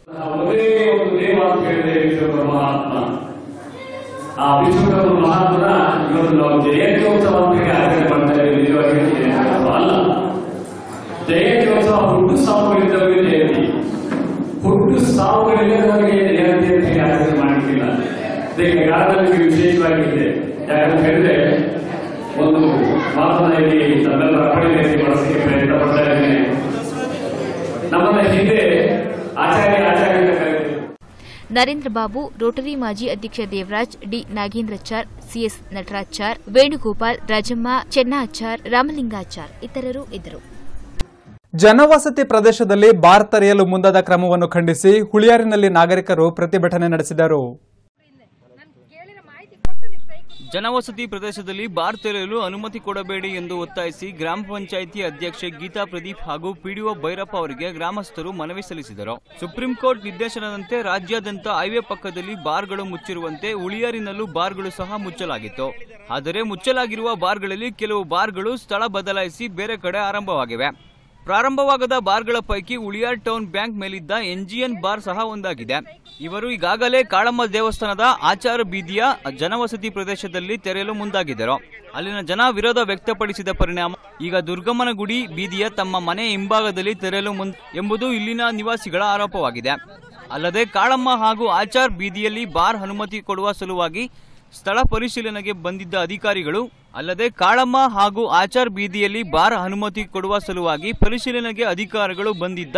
Speaker 15: ಆ ವಿಶ್ವಕರ್ಮ ಮಹಾತ್ಮನ ಇವತ್ತು ನಾವು ಜಯಂತ್ಯೋತ್ಸವಕ್ಕೆ ಆಚರಣೆ ಮಾಡ್ತಾ ಇದ್ದೀವಿ. ನಿಜವಾಗಿ ಅಲ್ಲ, ಜಯಂತ್ಯೋತ್ಸವ ಹುಟ್ಟು ಸಾವುಗಳಿದ್ದವರಿಗೆ ಜಯಂತಿ, ಹುಟ್ಟು ಸಾವುಗಳಿಲ್ಲದವರಿಗೆ ಜಯಂತಿ ಅಂತ ಆಚರಣೆ ಮಾಡಲಿಕ್ಕಿಲ್ಲ. ಇದಕ್ಕೆ ಕಾರಣದಲ್ಲಿ ವಿಶೇಷವಾಗಿದೆ. ಯಾಕಂತ ಹೇಳಿದ್ರೆ ಒಂದು ಮಾತನ್ನ ಇಲ್ಲಿ ನಮ್ಮೆಲ್ಲ ಅಪ್ಪಣೆಯಲ್ಲಿ ಬಳಸಲಿಕ್ಕೆ ಪ್ರಯತ್ನ ಪಡ್ತಾ ಇದ್ದೇನೆ. ನಮ್ಮನ್ನ ಹಿಂದೆ ಆಚಾರ್ಯ ಆಚಾರ್ಯ
Speaker 2: ನರೇಂದ್ರ ಬಾಬು, ರೋಟರಿ ಮಾಜಿ ಅಧ್ಯಕ್ಷ ದೇವರಾಜ್, ಡಿ ನಾಗೇಂದ್ರಾಚಾರ್, ಸಿಎಸ್ ನಟರಾಚಾರ್, ವೇಣುಗೋಪಾಲ್, ರಾಜಮ್ಮ, ಚೆನ್ನಾಚಾರ್, ರಾಮಲಿಂಗಾಚಾರ್ ಇತರರು ಇದ್ದರು.
Speaker 1: ಜನವಸತಿ ಪ್ರದೇಶದಲ್ಲಿ ಬಾರ್ ತೆರೆಯಲು ಮುಂದಾದ ಕ್ರಮವನ್ನು ಖಂಡಿಸಿ ಹುಳಿಯಾರಿನಲ್ಲಿ ನಾಗರಿಕರು ಪ್ರತಿಭಟನೆ ನಡೆಸಿದರು.
Speaker 6: ಜನವಸತಿ ಪ್ರದೇಶದಲ್ಲಿ ಬಾರ್ ತೆರೆಯಲು ಅನುಮತಿ ಕೊಡಬೇಡಿ ಎಂದು ಒತ್ತಾಯಿಸಿ ಗ್ರಾಮ ಪಂಚಾಯಿತಿ ಅಧ್ಯಕ್ಷೆ ಗೀತಾ ಪ್ರದೀಪ್ ಹಾಗೂ ಪಿಡಿಒ ಭೈರಪ್ಪ ಅವರಿಗೆ ಗ್ರಾಮಸ್ಥರು ಮನವಿ ಸಲ್ಲಿಸಿದರು. ಸುಪ್ರೀಂ ಕೋರ್ಟ್ ನಿರ್ದೇಶನದಂತೆ ರಾಜ್ಯಾದ್ಯಂತ ಹೈವೇ ಪಕ್ಕದಲ್ಲಿ ಬಾರ್ಗಳು ಮುಚ್ಚಿರುವಂತೆ ಉಳಿಯಾರಿನಲ್ಲೂ ಬಾರ್ಗಳು ಸಹ ಮುಚ್ಚಲಾಗಿತ್ತು. ಆದರೆ ಮುಚ್ಚಲಾಗಿರುವ ಬಾರ್ಗಳಲ್ಲಿ ಕೆಲವು ಬಾರ್ಗಳು ಸ್ಥಳ ಬದಲಾಯಿಸಿ ಬೇರೆ ಕಡೆ ಆರಂಭವಾಗಿವೆ. ಪ್ರಾರಂಭವಾಗದ ಬಾರ್ಗಳ ಪೈಕಿ ಉಳಿಯಾರ್ ಟೌನ್ ಬ್ಯಾಂಕ್ ಮೇಲಿದ್ದ ಎನ್ಜಿಎನ್ ಬಾರ್ ಸಹ ಒಂದಾಗಿದೆ. ಇವರು ಈಗಾಗಲೇ ಕಾಳಮ್ಮ ದೇವಸ್ಥಾನದ ಆಚಾರ ಬೀದಿಯ ಜನವಸತಿ ಪ್ರದೇಶದಲ್ಲಿ ತೆರೆಯಲು ಮುಂದಾಗಿದ್ದರು. ಅಲ್ಲಿನ ಜನ ವಿರೋಧ ವ್ಯಕ್ತಪಡಿಸಿದ ಪರಿಣಾಮ ಈಗ ದುರ್ಗಮ್ಮನ ಗುಡಿ ಬೀದಿಯ ತಮ್ಮ ಮನೆ ಹಿಂಭಾಗದಲ್ಲಿ ತೆರೆಯಲು ಮುಂದೆ ಎಂಬುದು ಇಲ್ಲಿನ ನಿವಾಸಿಗಳ ಆರೋಪವಾಗಿದೆ. ಅಲ್ಲದೆ ಕಾಳಮ್ಮ ಹಾಗೂ ಆಚಾರ್ ಬೀದಿಯಲ್ಲಿ ಬಾರ್ ಅನುಮತಿ ಕೊಡುವ ಸಲುವಾಗಿ ಸ್ಥಳ ಪರಿಶೀಲನೆಗೆ ಬಂದಿದ್ದ ಅಧಿಕಾರಿಗಳು ಅಲ್ಲದೆ ಕಾಳಮ್ಮ ಹಾಗೂ ಆಚಾರ್ ಬೀದಿಯಲ್ಲಿ ಬಾರ್ ಅನುಮತಿ ಕೊಡುವ ಸಲುವಾಗಿ ಪರಿಶೀಲನೆಗೆ ಅಧಿಕಾರಿಗಳು ಬಂದಿದ್ದ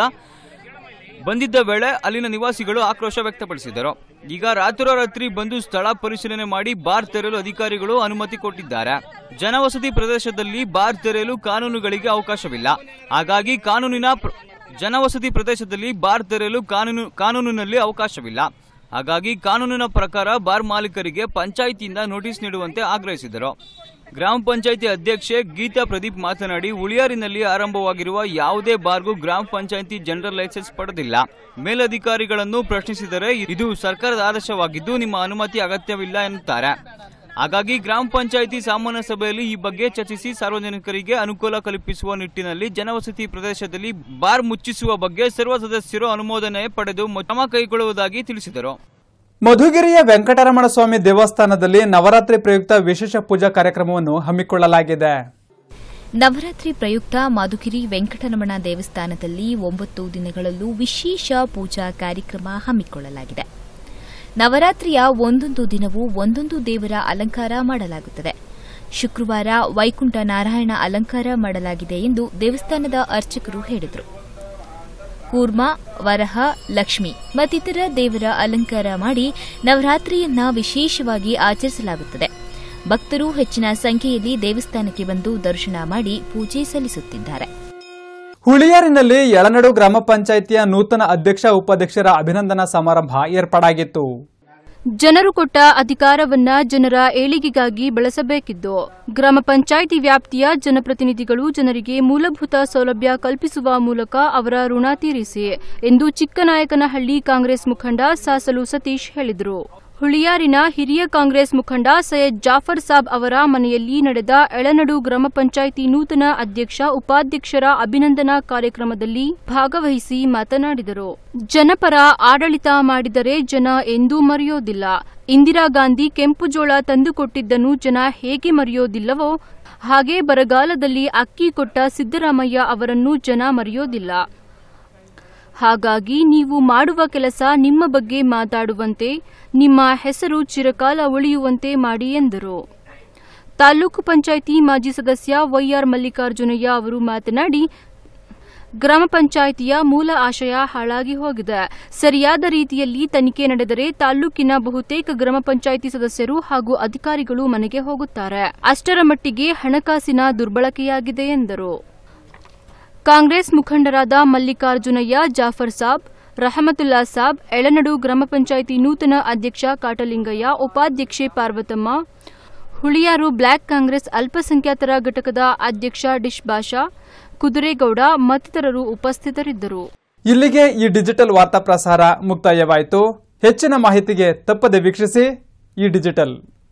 Speaker 6: ಬಂದಿದ್ದ ವೇಳೆ ಅಲ್ಲಿನ ನಿವಾಸಿಗಳು ಆಕ್ರೋಶ ವ್ಯಕ್ತಪಡಿಸಿದರು. ಈಗ ರಾತ್ರೋರಾತ್ರಿ ಬಂದು ಸ್ಥಳ ಪರಿಶೀಲನೆ ಮಾಡಿ ಬಾರ್ ತೆರೆಯಲು ಅಧಿಕಾರಿಗಳು ಅನುಮತಿ ಕೊಟ್ಟಿದ್ದಾರೆ. ಜನವಸತಿ ಪ್ರದೇಶದಲ್ಲಿ ಬಾರ್ ತೆರೆಯಲು ಕಾನೂನುಗಳಿಗೆ ಅವಕಾಶವಿಲ್ಲ. ಹಾಗಾಗಿ ಕಾನೂನಿನ ಜನವಸತಿ ಪ್ರದೇಶದಲ್ಲಿ ಬಾರ್ ತೆರೆಯಲು ಕಾನೂನು ಕಾನೂನಿನಲ್ಲಿ ಅವಕಾಶವಿಲ್ಲ. ಹಾಗಾಗಿ ಕಾನೂನಿನ ಪ್ರಕಾರ ಬಾರ್ ಮಾಲೀಕರಿಗೆ ಪಂಚಾಯಿತಿಯಿಂದ ನೋಟಿಸ್ ನೀಡುವಂತೆ ಆಗ್ರಹಿಸಿದರು. ಗ್ರಾಮ ಪಂಚಾಯಿತಿ ಅಧ್ಯಕ್ಷೆ ಗೀತಾ ಪ್ರದೀಪ್ ಮಾತನಾಡಿ, ಉಳಿಯಾರಿನಲ್ಲಿ ಆರಂಭವಾಗಿರುವ ಯಾವುದೇ ಬಾರ್ಗೂ ಗ್ರಾಮ ಪಂಚಾಯಿತಿ ಜನರಲ್ ಲೈಸೆನ್ಸ್ ಪಡೆದಿಲ್ಲ. ಮೇಲಧಿಕಾರಿಗಳನ್ನು ಪ್ರಶ್ನಿಸಿದರೆ ಇದು ಸರ್ಕಾರದ ಆದೇಶವಾಗಿದ್ದು ನಿಮ್ಮ ಅನುಮತಿ ಅಗತ್ಯವಿಲ್ಲ ಎನ್ನುತ್ತಾರೆ. ಹಾಗಾಗಿ ಗ್ರಾಮ ಪಂಚಾಯಿತಿ ಸಾಮಾನ್ಯ ಸಭೆಯಲ್ಲಿ ಈ ಬಗ್ಗೆ ಚರ್ಚಿಸಿ ಸಾರ್ವಜನಿಕರಿಗೆ ಅನುಕೂಲ ಕಲ್ಪಿಸುವ ನಿಟ್ಟಿನಲ್ಲಿ ಜನವಸತಿ ಪ್ರದೇಶದಲ್ಲಿ ಬಾರ್ ಮುಚ್ಚಿಸುವ ಬಗ್ಗೆ ಸರ್ವ ಸದಸ್ಯರು ಅನುಮೋದನೆ ಪಡೆದು ಕ್ರಮ ಕೈಗೊಳ್ಳುವುದಾಗಿ ತಿಳಿಸಿದರು.
Speaker 1: ಮಧುಗಿರಿಯ ವೆಂಕಟರಮಣ ಸ್ವಾಮಿ ದೇವಸ್ಥಾನದಲ್ಲಿ ನವರಾತ್ರಿ ಪ್ರಯುಕ್ತ ವಿಶೇಷ ಪೂಜಾ ಕಾರ್ಯಕ್ರಮವನ್ನು ಹಮ್ಮಿಕೊಳ್ಳಲಾಗಿದೆ.
Speaker 2: ನವರಾತ್ರಿ ಪ್ರಯುಕ್ತ ಮಧುಗಿರಿ ವೆಂಕಟರಮಣ ದೇವಸ್ಥಾನದಲ್ಲಿ ಒಂಬತ್ತು ದಿನಗಳಲ್ಲೂ ವಿಶೇಷ ಪೂಜಾ ಕಾರ್ಯಕ್ರಮ ಹಮ್ಮಿಕೊಳ್ಳಲಾಗಿದೆ. ನವರಾತ್ರಿಯ ಒಂದೊಂದು ದಿನವೂ ಒಂದೊಂದು ದೇವರ ಅಲಂಕಾರ ಮಾಡಲಾಗುತ್ತದೆ. ಶುಕ್ರವಾರ ವೈಕುಂಠ ನಾರಾಯಣ ಅಲಂಕಾರ ಮಾಡಲಾಗಿದೆ ಎಂದು ದೇವಸ್ಥಾನದ ಅರ್ಚಕರು ಹೇಳಿದರು. ಕೂರ್ಮ, ವರಹ, ಲಕ್ಷ್ಮಿ ಮತ್ತಿತರ ದೇವರ ಅಲಂಕಾರ ಮಾಡಿ ನವರಾತ್ರಿಯನ್ನ ವಿಶೇಷವಾಗಿ ಆಚರಿಸಲಾಗುತ್ತದೆ. ಭಕ್ತರು ಹೆಚ್ಚಿನ ಸಂಖ್ಯೆಯಲ್ಲಿ ದೇವಸ್ಥಾನಕ್ಕೆ ಬಂದು ದರ್ಶನ ಮಾಡಿ ಪೂಜೆ ಸಲ್ಲಿಸುತ್ತಿದ್ದಾರೆ.
Speaker 1: ಹುಳಿಯಾರಿನಲ್ಲಿ ಯಳನಡು ಗ್ರಾಮ ಪಂಚಾಯಿತಿಯ ನೂತನ ಅಧ್ಯಕ್ಷ ಉಪಾಧ್ಯಕ್ಷರ ಅಭಿನಂದನಾ ಸಮಾರಂಭ ಏರ್ಪಾಡಾಗಿತ್ತು.
Speaker 10: ಜನರು ಕೊಟ್ಟ ಅಧಿಕಾರವನ್ನ ಜನರ ಏಳಿಗೆಗಾಗಿ ಬಳಸಬೇಕಿದ್ದು, ಗ್ರಾಮ ಪಂಚಾಯಿತಿ ವ್ಯಾಪ್ತಿಯ ಜನಪ್ರತಿನಿಧಿಗಳು ಜನರಿಗೆ ಮೂಲಭೂತ ಸೌಲಭ್ಯ ಕಲ್ಪಿಸುವ ಮೂಲಕ ಅವರ ಋಣ ತೀರಿಸಿ ಎಂದು ಚಿಕ್ಕನಾಯಕನಹಳ್ಳಿ ಕಾಂಗ್ರೆಸ್ ಮುಖಂಡ ಸಾಸಲು ಸತೀಶ್ ಹೇಳಿದರು. ಹುಳಿಯಾರಿನ ಹಿರಿಯ ಕಾಂಗ್ರೆಸ್ ಮುಖಂಡ ಸೈಯದ್ ಜಾಫರ್ ಸಾಬ್ ಅವರ ಮನೆಯಲ್ಲಿ ನಡೆದ ಯಳನಡು ಗ್ರಾಮ ಪಂಚಾಯಿತಿ ನೂತನ ಅಧ್ಯಕ್ಷ ಉಪಾಧ್ಯಕ್ಷರ ಅಭಿನಂದನಾ ಕಾರ್ಯಕ್ರಮದಲ್ಲಿ ಭಾಗವಹಿಸಿ ಮಾತನಾಡಿದರು. ಜನಪರ ಆಡಳಿತ ಮಾಡಿದರೆ ಜನ ಎಂದೂ ಮರೆಯೋದಿಲ್ಲ. ಇಂದಿರಾ ಗಾಂಧಿ ಕೆಂಪು ಜೋಳ ತಂದುಕೊಟ್ಟಿದ್ದನ್ನು ಜನ ಹೇಗೆ ಮರೆಯೋದಿಲ್ಲವೋ ಹಾಗೆ ಬರಗಾಲದಲ್ಲಿ ಅಕ್ಕಿ ಕೊಟ್ಟ ಸಿದ್ದರಾಮಯ್ಯ ಅವರನ್ನು ಜನ ಮರೆಯೋದಿಲ್ಲ. ಹಾಗಾಗಿ ನೀವು ಮಾಡುವ ಕೆಲಸ ನಿಮ್ಮ ಬಗ್ಗೆ ಮಾತಾಡುವಂತೆ, ನಿಮ್ಮ ಹೆಸರು ಚಿರಕಾಲ ಉಳಿಯುವಂತೆ ಮಾಡಿ ಎಂದರು. ತಾಲೂಕು ಪಂಚಾಯಿತಿ ಮಾಜಿ ಸದಸ್ಯ ವೈಆರ್ ಮಲ್ಲಿಕಾರ್ಜುನಯ್ಯ ಅವರು ಮಾತನಾಡಿ, ಗ್ರಾಮ ಪಂಚಾಯಿತಿಯ ಮೂಲ ಆಶಯ ಹಾಳಾಗಿ ಹೋಗಿದೆ. ಸರಿಯಾದ ರೀತಿಯಲ್ಲಿ ತನಿಖೆ ನಡೆದರೆ ತಾಲೂಕಿನ ಬಹುತೇಕ ಗ್ರಾಮ ಪಂಚಾಯಿತಿ ಸದಸ್ಯರು ಹಾಗೂ ಅಧಿಕಾರಿಗಳು ಮನೆಗೆ ಹೋಗುತ್ತಾರೆ. ಅಷ್ಟರ ಮಟ್ಟಿಗೆ ಹಣಕಾಸಿನ ದುರ್ಬಳಕೆಯಾಗಿದೆ ಎಂದರು. ಕಾಂಗ್ರೆಸ್ ಮುಖಂಡರಾದ ಮಲ್ಲಿಕಾರ್ಜುನಯ್ಯ, ಜಾಫರ್ ಸಾಬ್, ರಹಮತುಲ್ಲಾ ಸಾಬ್, ಯಳನಡು ಗ್ರಾಮ ಪಂಚಾಯಿತಿ ನೂತನ ಅಧ್ಯಕ್ಷ ಕಾಟಲಿಂಗಯ್ಯ, ಉಪಾಧ್ಯಕ್ಷೆ ಪಾರ್ವತಮ್ಮ, ಹುಳಿಯಾರು ಬ್ಲಾಕ್ ಕಾಂಗ್ರೆಸ್ ಅಲ್ಪಸಂಖ್ಯಾತರ ಘಟಕದ ಅಧ್ಯಕ್ಷ ಡಿಶ್ ಬಾಷಾ, ಕುದುರೇಗೌಡ ಮತ್ತಿತರರು ಉಪಸ್ಥಿತರಿದ್ದರು.
Speaker 1: ಇಲ್ಲಿಗೆ ಈ ಡಿಜಿಟಲ್ ವಾರ್ತಾ ಪ್ರಸಾರ ಮುಕ್ತಾಯವಾಯಿತು. ಹೆಚ್ಚಿನ ಮಾಹಿತಿಗೆ ತಪ್ಪದೆ ವೀಕ್ಷಿಸಿ ಈ ಡಿಜಿಟಲ್.